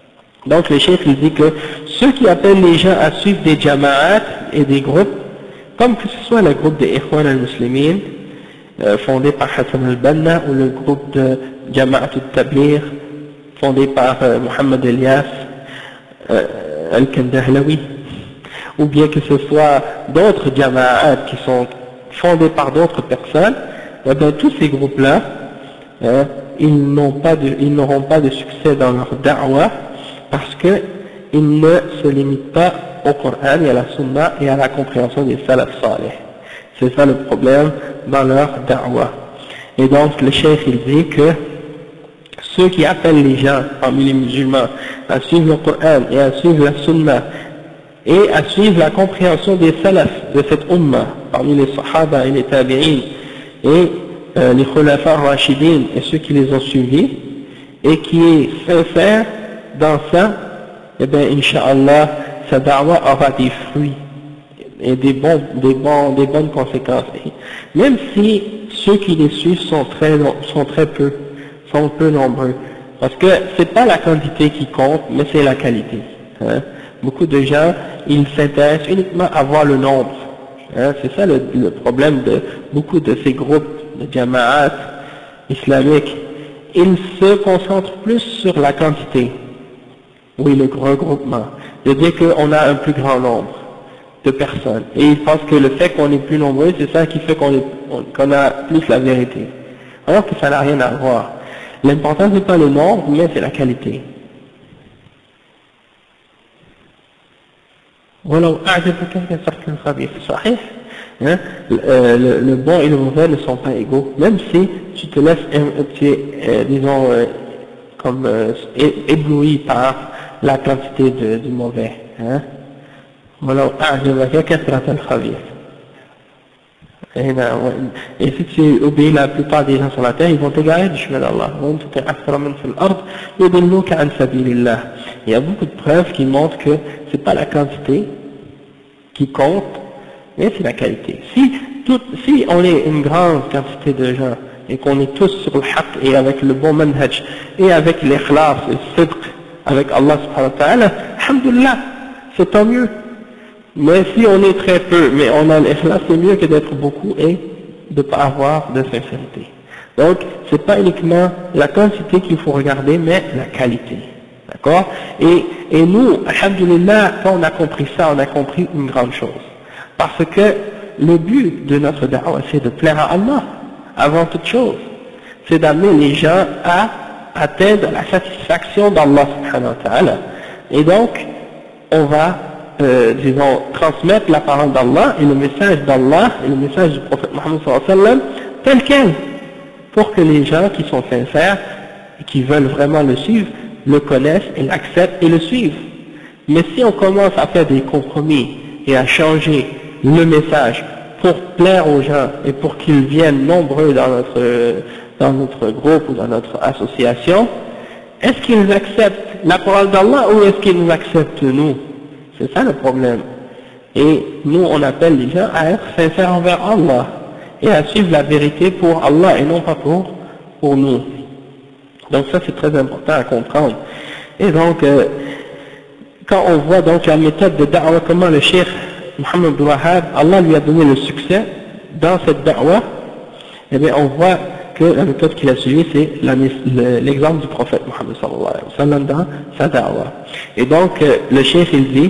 Donc le chef il dit que ceux qui appellent les gens à suivre des jama'at et des groupes, comme que ce soit le groupe des Ikhwan al-Muslimin, euh, fondé par Hassan al-Banna, ou le groupe de Jama'at al-Tabligh, fondé par euh, Mohamed Elias euh, al-Kandahlawi, ou bien que ce soit d'autres jama'at qui sont fondés par d'autres personnes, eh bien, tous ces groupes-là, hein, ils n'ont pas de, ils n'auront pas de succès dans leur da'wah, parce qu'ils ne se limitent pas au Coran et à la Sunna et à la compréhension des salaf salih. C'est ça le problème dans leur da'wah. Et donc le cheikh il dit que ceux qui appellent les gens parmi les musulmans à suivre le Coran et à suivre la Sunna et à suivre la compréhension des salaf de cette umma parmi les sahaba et les tabi'in et euh, les khulafa rashidin et ceux qui les ont suivis et qui est sincère dans ça, eh bien, Inch'Allah, sa da'wah aura des fruits et des, bons, des, bons, des bonnes conséquences. Même si ceux qui les suivent sont très, sont très peu, sont peu nombreux. Parce que c'est pas la quantité qui compte, mais c'est la qualité. Hein. Beaucoup de gens, ils s'intéressent uniquement à voir le nombre. Hein. C'est ça le, le problème de beaucoup de ces groupes de jama'at islamiques. Ils se concentrent plus sur la quantité. Oui, le regroupement. C'est-à-dire qu'on a un plus grand nombre de personnes. Et ils pensent que le fait qu'on est plus nombreux, c'est ça qui fait qu'on qu'on a plus la vérité. Alors que ça n'a rien à voir. L'important, c'est pas le nombre, mais c'est la qualité. ولو أعجبك كثرة الخبيث صحيح hein? le, le, le bon et le mauvais ne sont pas égaux, même si tu te laisses, tu es, euh, disons, euh, comme euh, ébloui par la quantité de, du mauvais. Hein? ولو أعجبك كثرة الخبيث. Et si tu obéis la plupart des gens sur la terre, ils vont t'égarer du chemin d'Allah. Il y a beaucoup de preuves qui montrent que c'est pas la quantité qui compte, mais c'est la qualité. Si, tout, si on est une grande quantité de gens et qu'on est tous sur le haqq et avec le bon manhaj et avec l'ikhlas et le sidq avec Allah subhanahu wa ta'ala, alhamdulillah, c'est tant mieux. Mais si on est très peu, mais on a l'ikhlas, c'est mieux que d'être beaucoup et de ne pas avoir de sincérité. Donc, c'est pas uniquement la quantité qu'il faut regarder, mais la qualité. D'accord? Et, et nous, alhamdulillah, quand on a compris ça, on a compris une grande chose. Parce que le but de notre da'wah, c'est de plaire à Allah, avant toute chose. C'est d'amener les gens à atteindre la satisfaction d'Allah subhanahu wa ta'ala. Et donc, on va Euh, disons, transmettre la parole d'Allah et le message d'Allah et le message du prophète Mohammed sallallahu alayhi wa sallam tel quel, pour que les gens qui sont sincères et qui veulent vraiment le suivre, le connaissent et l'acceptent et le suivent. Mais si on commence à faire des compromis et à changer le message pour plaire aux gens et pour qu'ils viennent nombreux dans notre, dans notre groupe ou dans notre association, est-ce qu'ils acceptent la parole d'Allah ou est-ce qu'ils nous acceptent nous? C'est ça le problème. Et nous, on appelle les gens à être sincères envers Allah et à suivre la vérité pour Allah et non pas pour, pour nous. Donc ça, c'est très important à comprendre. Et donc, euh, quand on voit donc la méthode de da'wah, comment le cheikh Mohammed Abdul Wahhab, Allah lui a donné le succès dans cette da'wah, eh bien on voit que la méthode qu'il a suivie, c'est l'exemple du prophète Mohammed sallallahu alayhi wa sallam dans sa da'wah. Et donc, euh, le cheikh il dit,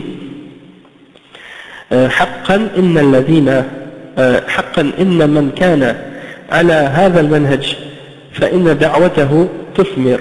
حقا إن الذين حقا إن من كان على هذا المنهج فإن دعوته تثمر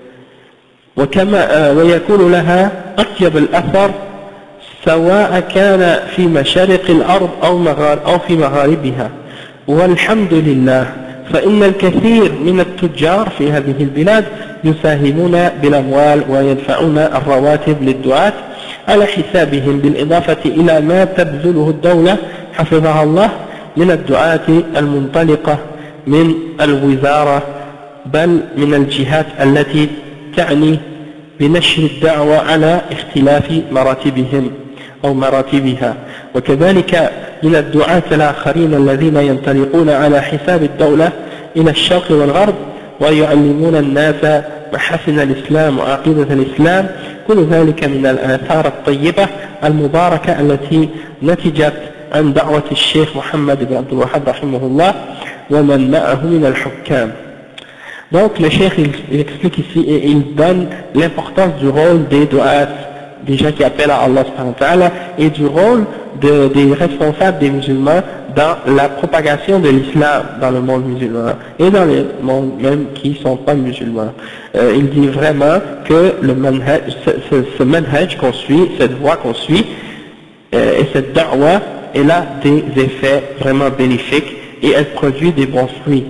وكما ويكون لها أطيب الأثر سواء كان في مشارق الأرض أو أو في مغاربها. والحمد لله فإن الكثير من التجار في هذه البلاد يساهمون بالأموال ويدفعون الرواتب للدعاة على حسابهم، بالإضافة إلى ما تبذله الدولة حفظها الله من الدعاة المنطلقة من الوزارة بل من الجهات التي تعني بنشر الدعوة على اختلاف مراتبهم أو مراتبها، وكذلك من الدعاة الآخرين الذين ينطلقون على حساب الدولة إلى الشرق والغرب ويعلمون الناس محاسن الإسلام وعقيدة الإسلام. كل ذلك من الآثار الطيبة المباركة التي نتجت عن دعوة الشيخ محمد بن عبد الوهاب رحمه الله ومن معه من الحكام. Donc le cheikh il, il explique ici et il donne l'importance du rôle des du'at, des gens qui appellent à Allah subhanahu wa ta'ala, et du rôle de, des responsables des musulmans dans la propagation de l'islam dans le monde musulman et dans les mondes même qui ne sont pas musulmans. Euh, il dit vraiment que le manhaj, ce, ce, ce manhaj qu'on suit, cette voie qu'on suit, euh, et cette da'wah, elle a des effets vraiment bénéfiques et elle produit des bons fruits.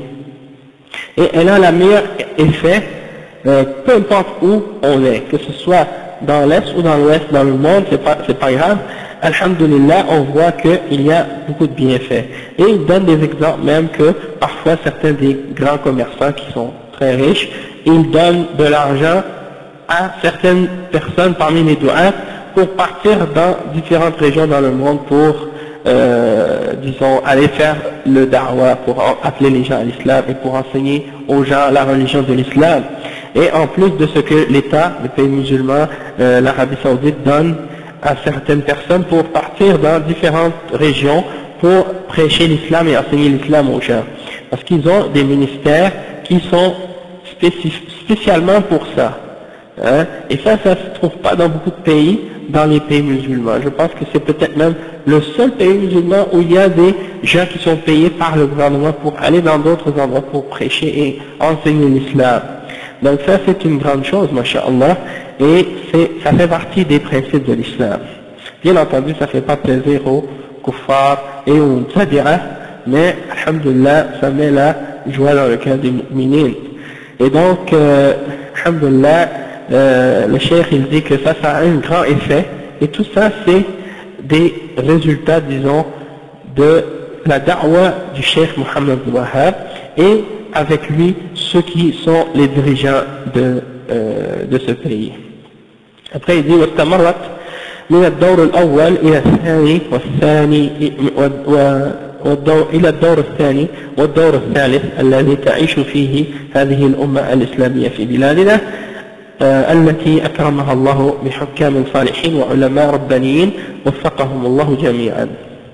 Et elle a le meilleur effet, euh, peu importe où on est, que ce soit dans l'Est ou dans l'Ouest, dans le monde, c'est pas, c'est pas grave. Alhamdulillah, on voit qu'il y a beaucoup de bienfaits. Et il donne des exemples même que parfois certains des grands commerçants qui sont très riches, ils donnent de l'argent à certaines personnes parmi les du'at pour partir dans différentes régions dans le monde pour Euh, disons, aller faire le da'wah, pour appeler les gens à l'islam et pour enseigner aux gens la religion de l'islam. Et en plus de ce que l'État, le pays musulman, euh, l'Arabie Saoudite donne à certaines personnes pour partir dans différentes régions pour prêcher l'islam et enseigner l'islam aux gens. Parce qu'ils ont des ministères qui sont spécialement pour ça. Hein? Et ça, ça ne se trouve pas dans beaucoup de pays, dans les pays musulmans. Je pense que c'est peut-être même le seul pays musulman où il y a des gens qui sont payés par le gouvernement pour aller dans d'autres endroits pour prêcher et enseigner l'islam. Donc ça, c'est une grande chose, masha'Allah, et c'est, ça fait partie des principes de l'islam. Bien entendu, ça ne fait pas plaisir aux kuffars et aux tzadira, mais, alhamdulillah, ça met la joie dans le cœur des mu'minines. Et donc, euh, alhamdulillah, Euh, le cheikh il dit que ça, ça a un grand effet, et tout ça c'est des résultats, disons, de la da'wah du cheikh Mohammed Wahhab, et avec lui ceux qui sont les dirigeants de, euh, de ce pays. Après il dit واستمرت من الدور الأول إلى الثاني والثاني والدور إلى الدور الثاني والدور الثالث الذي تعيش فيه هذه الأمة الإسلامية في بلادنا التي أكرمها الله بحكام صالحين وعلماء ربانيين وفقهم الله جميعا.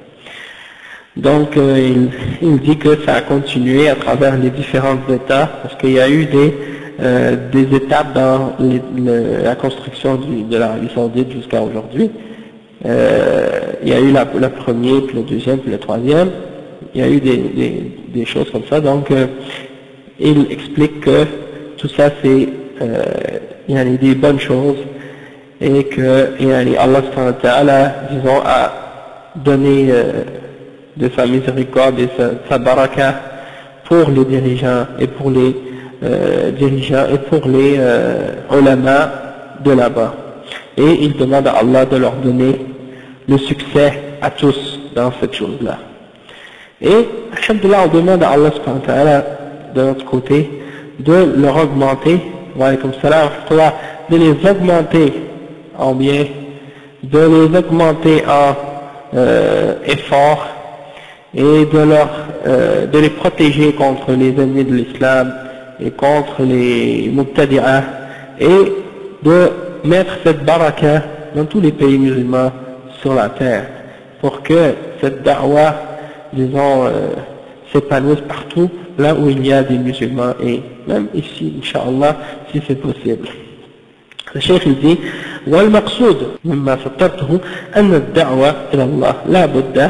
Donc euh, il, il dit que ça a continué à travers les différents états, parce qu'il y a eu des, euh, des étapes dans les, le, la construction du, de l'Arabie Saoudite jusqu'à aujourd'hui. Euh, il y a eu la, la première, puis le deuxième, puis le troisième. Il y a eu des, des, des choses comme ça. Donc euh, il explique que tout ça c'est euh, il y a des bonnes choses, et que il y a Allah subhanahu wa ta'ala, disons, a donné euh, de sa miséricorde et sa, sa baraka pour les dirigeants et pour les euh, dirigeants et pour les euh, ulama de là-bas. Et il demande à Allah de leur donner le succès à tous dans cette chose-là. Et, alhamdulillah, on demande à Allah subhanahu wa ta'ala, de notre côté, de leur augmenter, wa alaykum salam, de les augmenter en bien, de les augmenter en euh, effort, et de leur, euh, de les protéger contre les ennemis de l'islam et contre les mubtadi'ah, et de mettre cette baraka dans tous les pays musulmans sur la terre, pour que cette da'wah, disons, euh, s'épanouisse partout là où il y a des musulmans, et même ici, Inch'Allah, si c'est possible. Le cheikh il dit والمقصود مما فكرته أن الدعوة إلى الله لا بد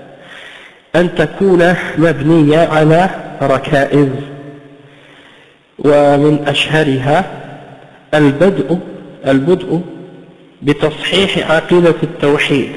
أن تكون مبنية على ركائز، ومن أشهرها البدء البدء بتصحيح عقيدة التوحيد.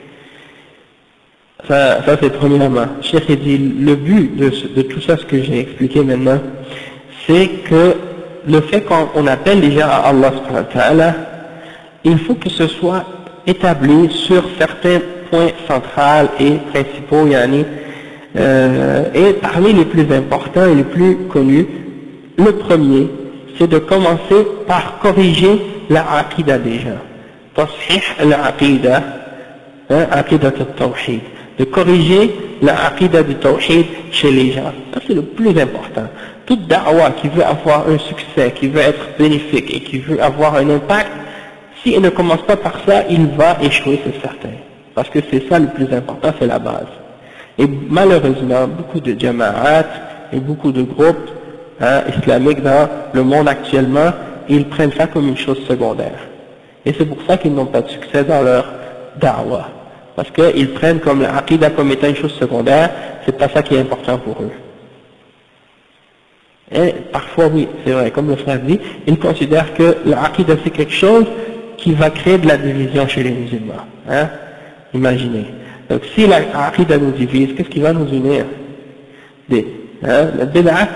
Ça, ça c'est premièrement. Cheikh dit le but de, de tout ça, ce que j'ai expliqué maintenant, c'est que le fait qu'on appelle les gens à Allah subhanahu wa ta'ala, il faut que ce soit établi sur certains points centraux et principaux, yani, euh, et parmi les plus importants et les plus connus, le premier, c'est de commencer par corriger la aqida des gens. Tashih al-aqida, hein, aqida al-tawhid. De corriger la aqida du tawhid chez les gens. Ça c'est le plus important. toute da'wa qui veut avoir un succès, qui veut être bénéfique et qui veut avoir un impact, si il ne commence pas par ça, il va échouer, c'est certain. Parce que c'est ça le plus important, c'est la base. Et malheureusement, beaucoup de jama'at et beaucoup de groupes hein, islamiques dans le monde actuellement, ils prennent ça comme une chose secondaire. Et c'est pour ça qu'ils n'ont pas de succès dans leur da'wa. Parce qu'ils prennent comme l'aqidah comme étant une chose secondaire, c'est pas ça qui est important pour eux. Et parfois, oui, c'est vrai, comme le frère dit, ils considèrent que l'aqidah c'est quelque chose qui va créer de la division chez les musulmans. Hein? Imaginez. Donc si l'aqidah nous divise, qu'est-ce qui va nous unir? Des, hein, la bid'ah,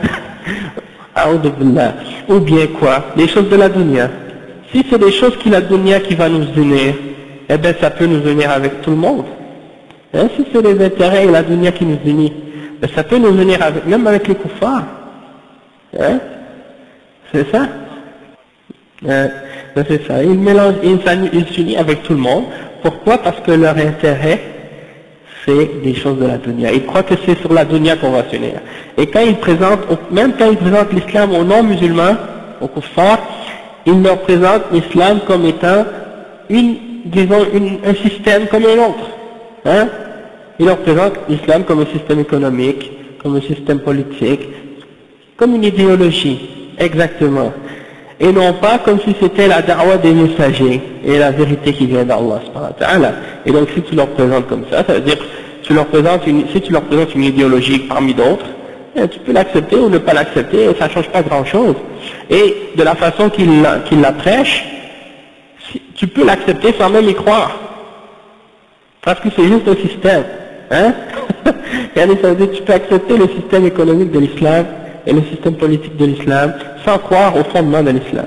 ou bien quoi? Les choses de la dunya. Si c'est des choses qui la dunya qui va nous unir, eh bien ça peut nous unir avec tout le monde. Hein? Si c'est les intérêts et la dunya qui nous unit, ben, ça peut nous unir avec, même avec les kuffars. Hein? C'est ça? Hein? Ben, c'est ça. Ils mélangent, ils s'unissent avec tout le monde. Pourquoi? Parce que leur intérêt, c'est des choses de la dunya. Ils croient que c'est sur la dunya qu'on va s'unir. Et quand ils présentent, même quand ils présentent l'islam aux non-musulmans, aux kuffars, ils leur présentent l'islam comme étant une, disons, une, un système comme un autre. Hein? Ils leur présentent l'islam comme un système économique, comme un système politique, comme une idéologie, exactement. Et non pas comme si c'était la da'wa des messagers et la vérité qui vient d'Allah subhanahu wa ta'ala. Et donc si tu leur présentes comme ça, ça veut dire tu leur présentes une, si tu leur présentes une idéologie parmi d'autres, tu peux l'accepter ou ne pas l'accepter, et ça ne change pas grand chose. Et de la façon qu'ils la, qu'il la prêchent, tu peux l'accepter sans même y croire. Parce que c'est juste un système. Hein? Ça veut dire que tu peux accepter le système économique de l'islam et le système politique de l'islam sans croire au fondement de l'islam.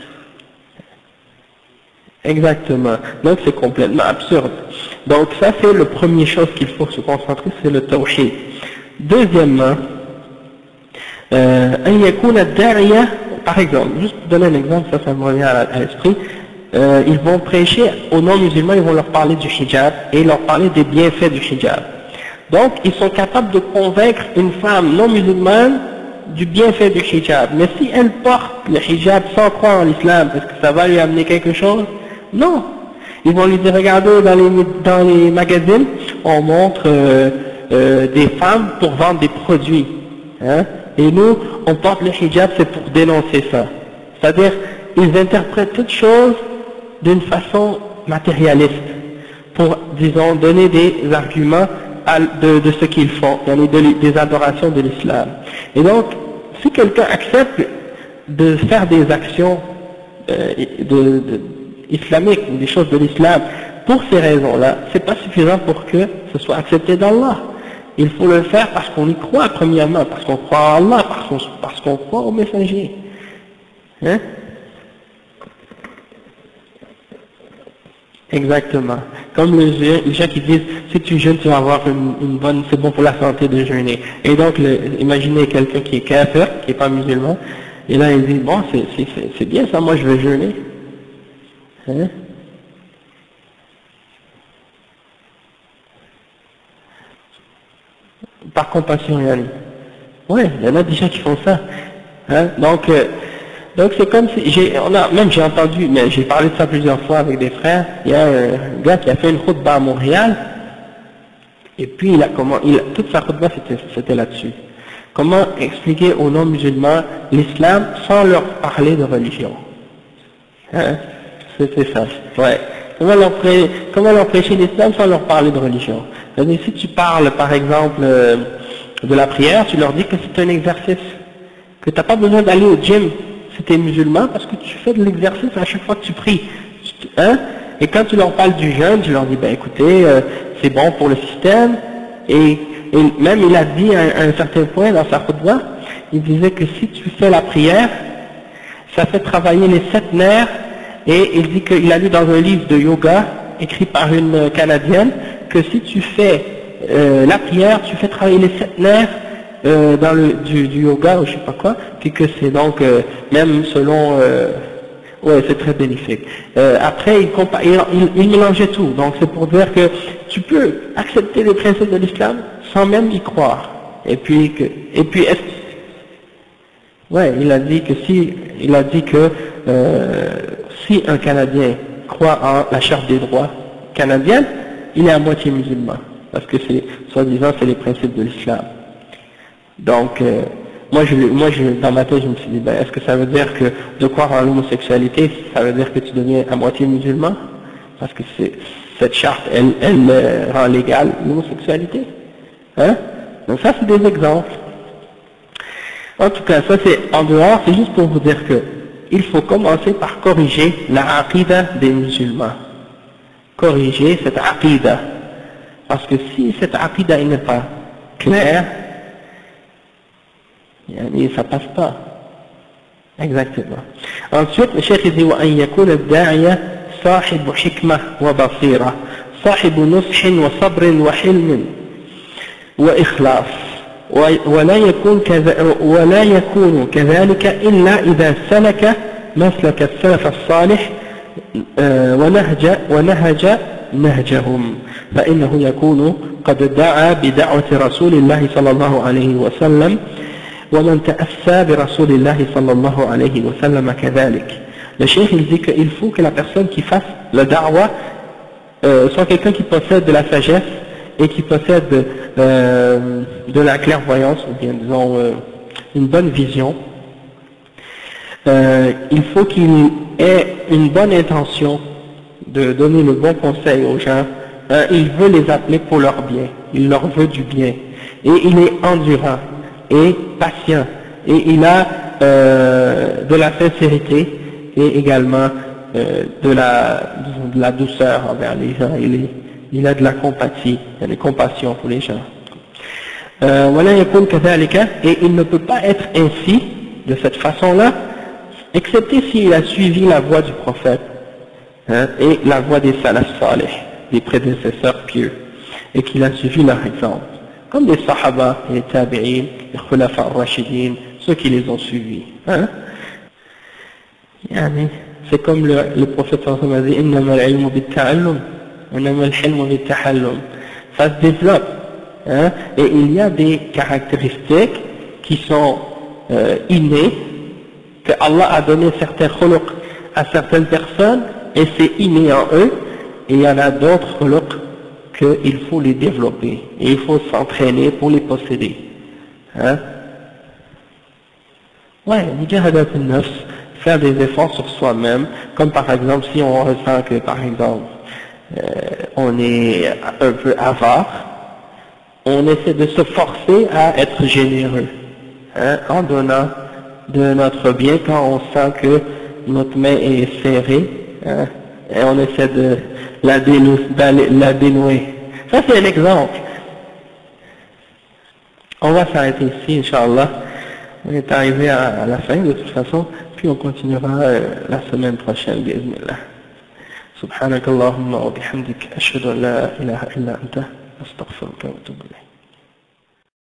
Exactement. Donc c'est complètement absurde. Donc ça c'est la première chose qu'il faut se concentrer, c'est le tawhid. Deuxièmement, euh, par exemple, juste pour donner un exemple, ça, ça me revient à l'esprit, euh, ils vont prêcher aux non-musulmans, ils vont leur parler du hijab et leur parler des bienfaits du hijab. Donc ils sont capables de convaincre une femme non-musulmane du bienfait du hijab. Mais si elle porte le hijab sans croire en l'islam, est-ce que ça va lui amener quelque chose? Non. Ils vont lui dire, regardez, dans les, dans les magazines, on montre euh, euh, des femmes pour vendre des produits. Hein? Et nous, on porte le hijab, c'est pour dénoncer ça. C'est-à-dire, ils interprètent toutes choses d'une façon matérialiste, pour, disons, donner des arguments à, de, de ce qu'ils font, des adorations de l'islam. Et donc, si quelqu'un accepte de faire des actions euh, de, de, islamiques, des choses de l'islam, pour ces raisons-là, c'est pas suffisant pour que ce soit accepté d'Allah. Il faut le faire parce qu'on y croit premièrement, parce qu'on croit en Allah, parce qu'on, parce qu'on croit au messager. Hein? Exactement. Comme les, les gens qui disent, si tu jeûnes, tu vas avoir une, une bonne, c'est bon pour la santé de jeûner. Et donc, le, imaginez quelqu'un qui est kafir, qui n'est pas musulman, et là il dit, bon, c'est, c'est, c'est bien ça, moi je vais jeûner. Hein? Par compassion, Yann. Oui, il y en a des gens qui font ça. Hein? Donc, euh, donc c'est comme si, j'ai, on a, même j'ai entendu, mais j'ai parlé de ça plusieurs fois avec des frères, il y a un gars qui a fait une khutbah à Montréal, et puis il a comment, il, toute sa khutbah c'était, c'était là-dessus. Comment expliquer aux non-musulmans l'islam sans leur parler de religion. Hein? C'était ça, ouais. Comment leur, pré, comment leur prêcher l'islam sans leur parler de religion. C'est-à-dire, si tu parles, par exemple, euh, de la prière, tu leur dis que c'est un exercice, que tu n'as pas besoin d'aller au gym si tu es musulman, parce que tu fais de l'exercice à chaque fois que tu pries. Hein? Et quand tu leur parles du jeûne, tu leur dis, ben écoutez, euh, c'est bon pour le système, et, et même il a dit à un, à un certain point dans sa khutbah, il disait que si tu fais la prière, ça fait travailler les sept nerfs. Et il dit qu'il a lu dans un livre de yoga, écrit par une Canadienne, que si tu fais euh, la prière, tu fais travailler les sept nerfs euh, dans le, du, du yoga ou je sais pas quoi, puis que c'est donc, euh, même selon, euh, ouais, c'est très bénéfique. Euh, après, il, il, il mélangeait tout, donc c'est pour dire que tu peux accepter les principes de l'islam sans même y croire. Et puis, que, et puis est-ce Ouais, il a dit que si, il a dit que euh, si un Canadien croit en la charte des droits canadienne, il est à moitié musulman, parce que c'est, soi-disant, c'est les principes de l'islam. Donc, euh, moi, je, moi je, dans ma tête, je me suis dit, ben, est-ce que ça veut dire que de croire en l'homosexualité, ça veut dire que tu deviens à moitié musulman? Parce que c'est, cette charte, elle, elle euh, rend légale l'homosexualité. Hein? Donc ça, c'est des exemples. En tout cas, ça c'est en dehors, c'est juste pour vous dire que il faut commencer par corriger la aqida des musulmans. Corriger cette aqida. Parce que si cette aqida n'est pas claire, ça passe pas. Exactement. Ensuite, le cheikh dit وأن يكون الداعية صاحب حكمة وبصيرة صاحب نصح وصبر وحلم وإخلاص ولا يكون كذا ولا يكون كذلك إلا إذا سلك مسلك السلف الصالح ونهج ونهج نهجهم فإنه يكون قد دعا بدعوة رسول الله صلى الله عليه وسلم ومن تأسى برسول الله صلى الله عليه وسلم كذلك. Le cheikh il dit qu'il faut que la personne qui fasse le da'wa euh, soit quelqu'un qui possède de la sagesse et qui possède euh, de la clairvoyance, ou bien disons euh, une bonne vision. Euh, il faut qu'il ait une bonne intention de donner le bon conseil aux gens. Euh, il veut les appeler pour leur bien, il leur veut du bien. Et il est endurant et patient. Et il a euh, de la sincérité et également euh, de, la, de la douceur envers les gens. Il est, il a de la compatie, il a de la compassion pour les gens. Euh, et il ne peut pas être ainsi, de cette façon-là, excepté s'il a suivi la voie du prophète, hein, et la voie des salaf salih, des prédécesseurs pieux, et qu'il a suivi leur exemple, comme les sahaba, les tabi'in, les khulafa al-rashidin, ceux qui les ont suivis. Hein. C'est comme le, le prophète a dit, innama al-ilmu bit-ta'allum, innama al-hilmu bit-tahallum. Ça se développe. Hein, et il y a des caractéristiques qui sont euh, innées, que Allah a donné certains khuluq à certaines personnes, et c'est inné en eux, et il y en a d'autres khuluq qu'il faut les développer, et il faut s'entraîner pour les posséder. Hein? Ouais, mujahadat al-nafs, faire des efforts sur soi-même, comme par exemple si on ressent que par exemple euh, on est un peu avare, on essaie de se forcer à être généreux, hein, en donnant de notre bien quand on sent que notre main est serrée, hein, et on essaie de la, dénou, la dénouer. Ça c'est un exemple. On va s'arrêter ici, Inch'Allah. On est arrivé à, à la fin de toute façon, puis on continuera euh, la semaine prochaine, bi'idhnillah. Subhanakallahumma wa bihamdik, ashhadu an la ilaha illa anta, astaghfiruka wa atubu ilayk.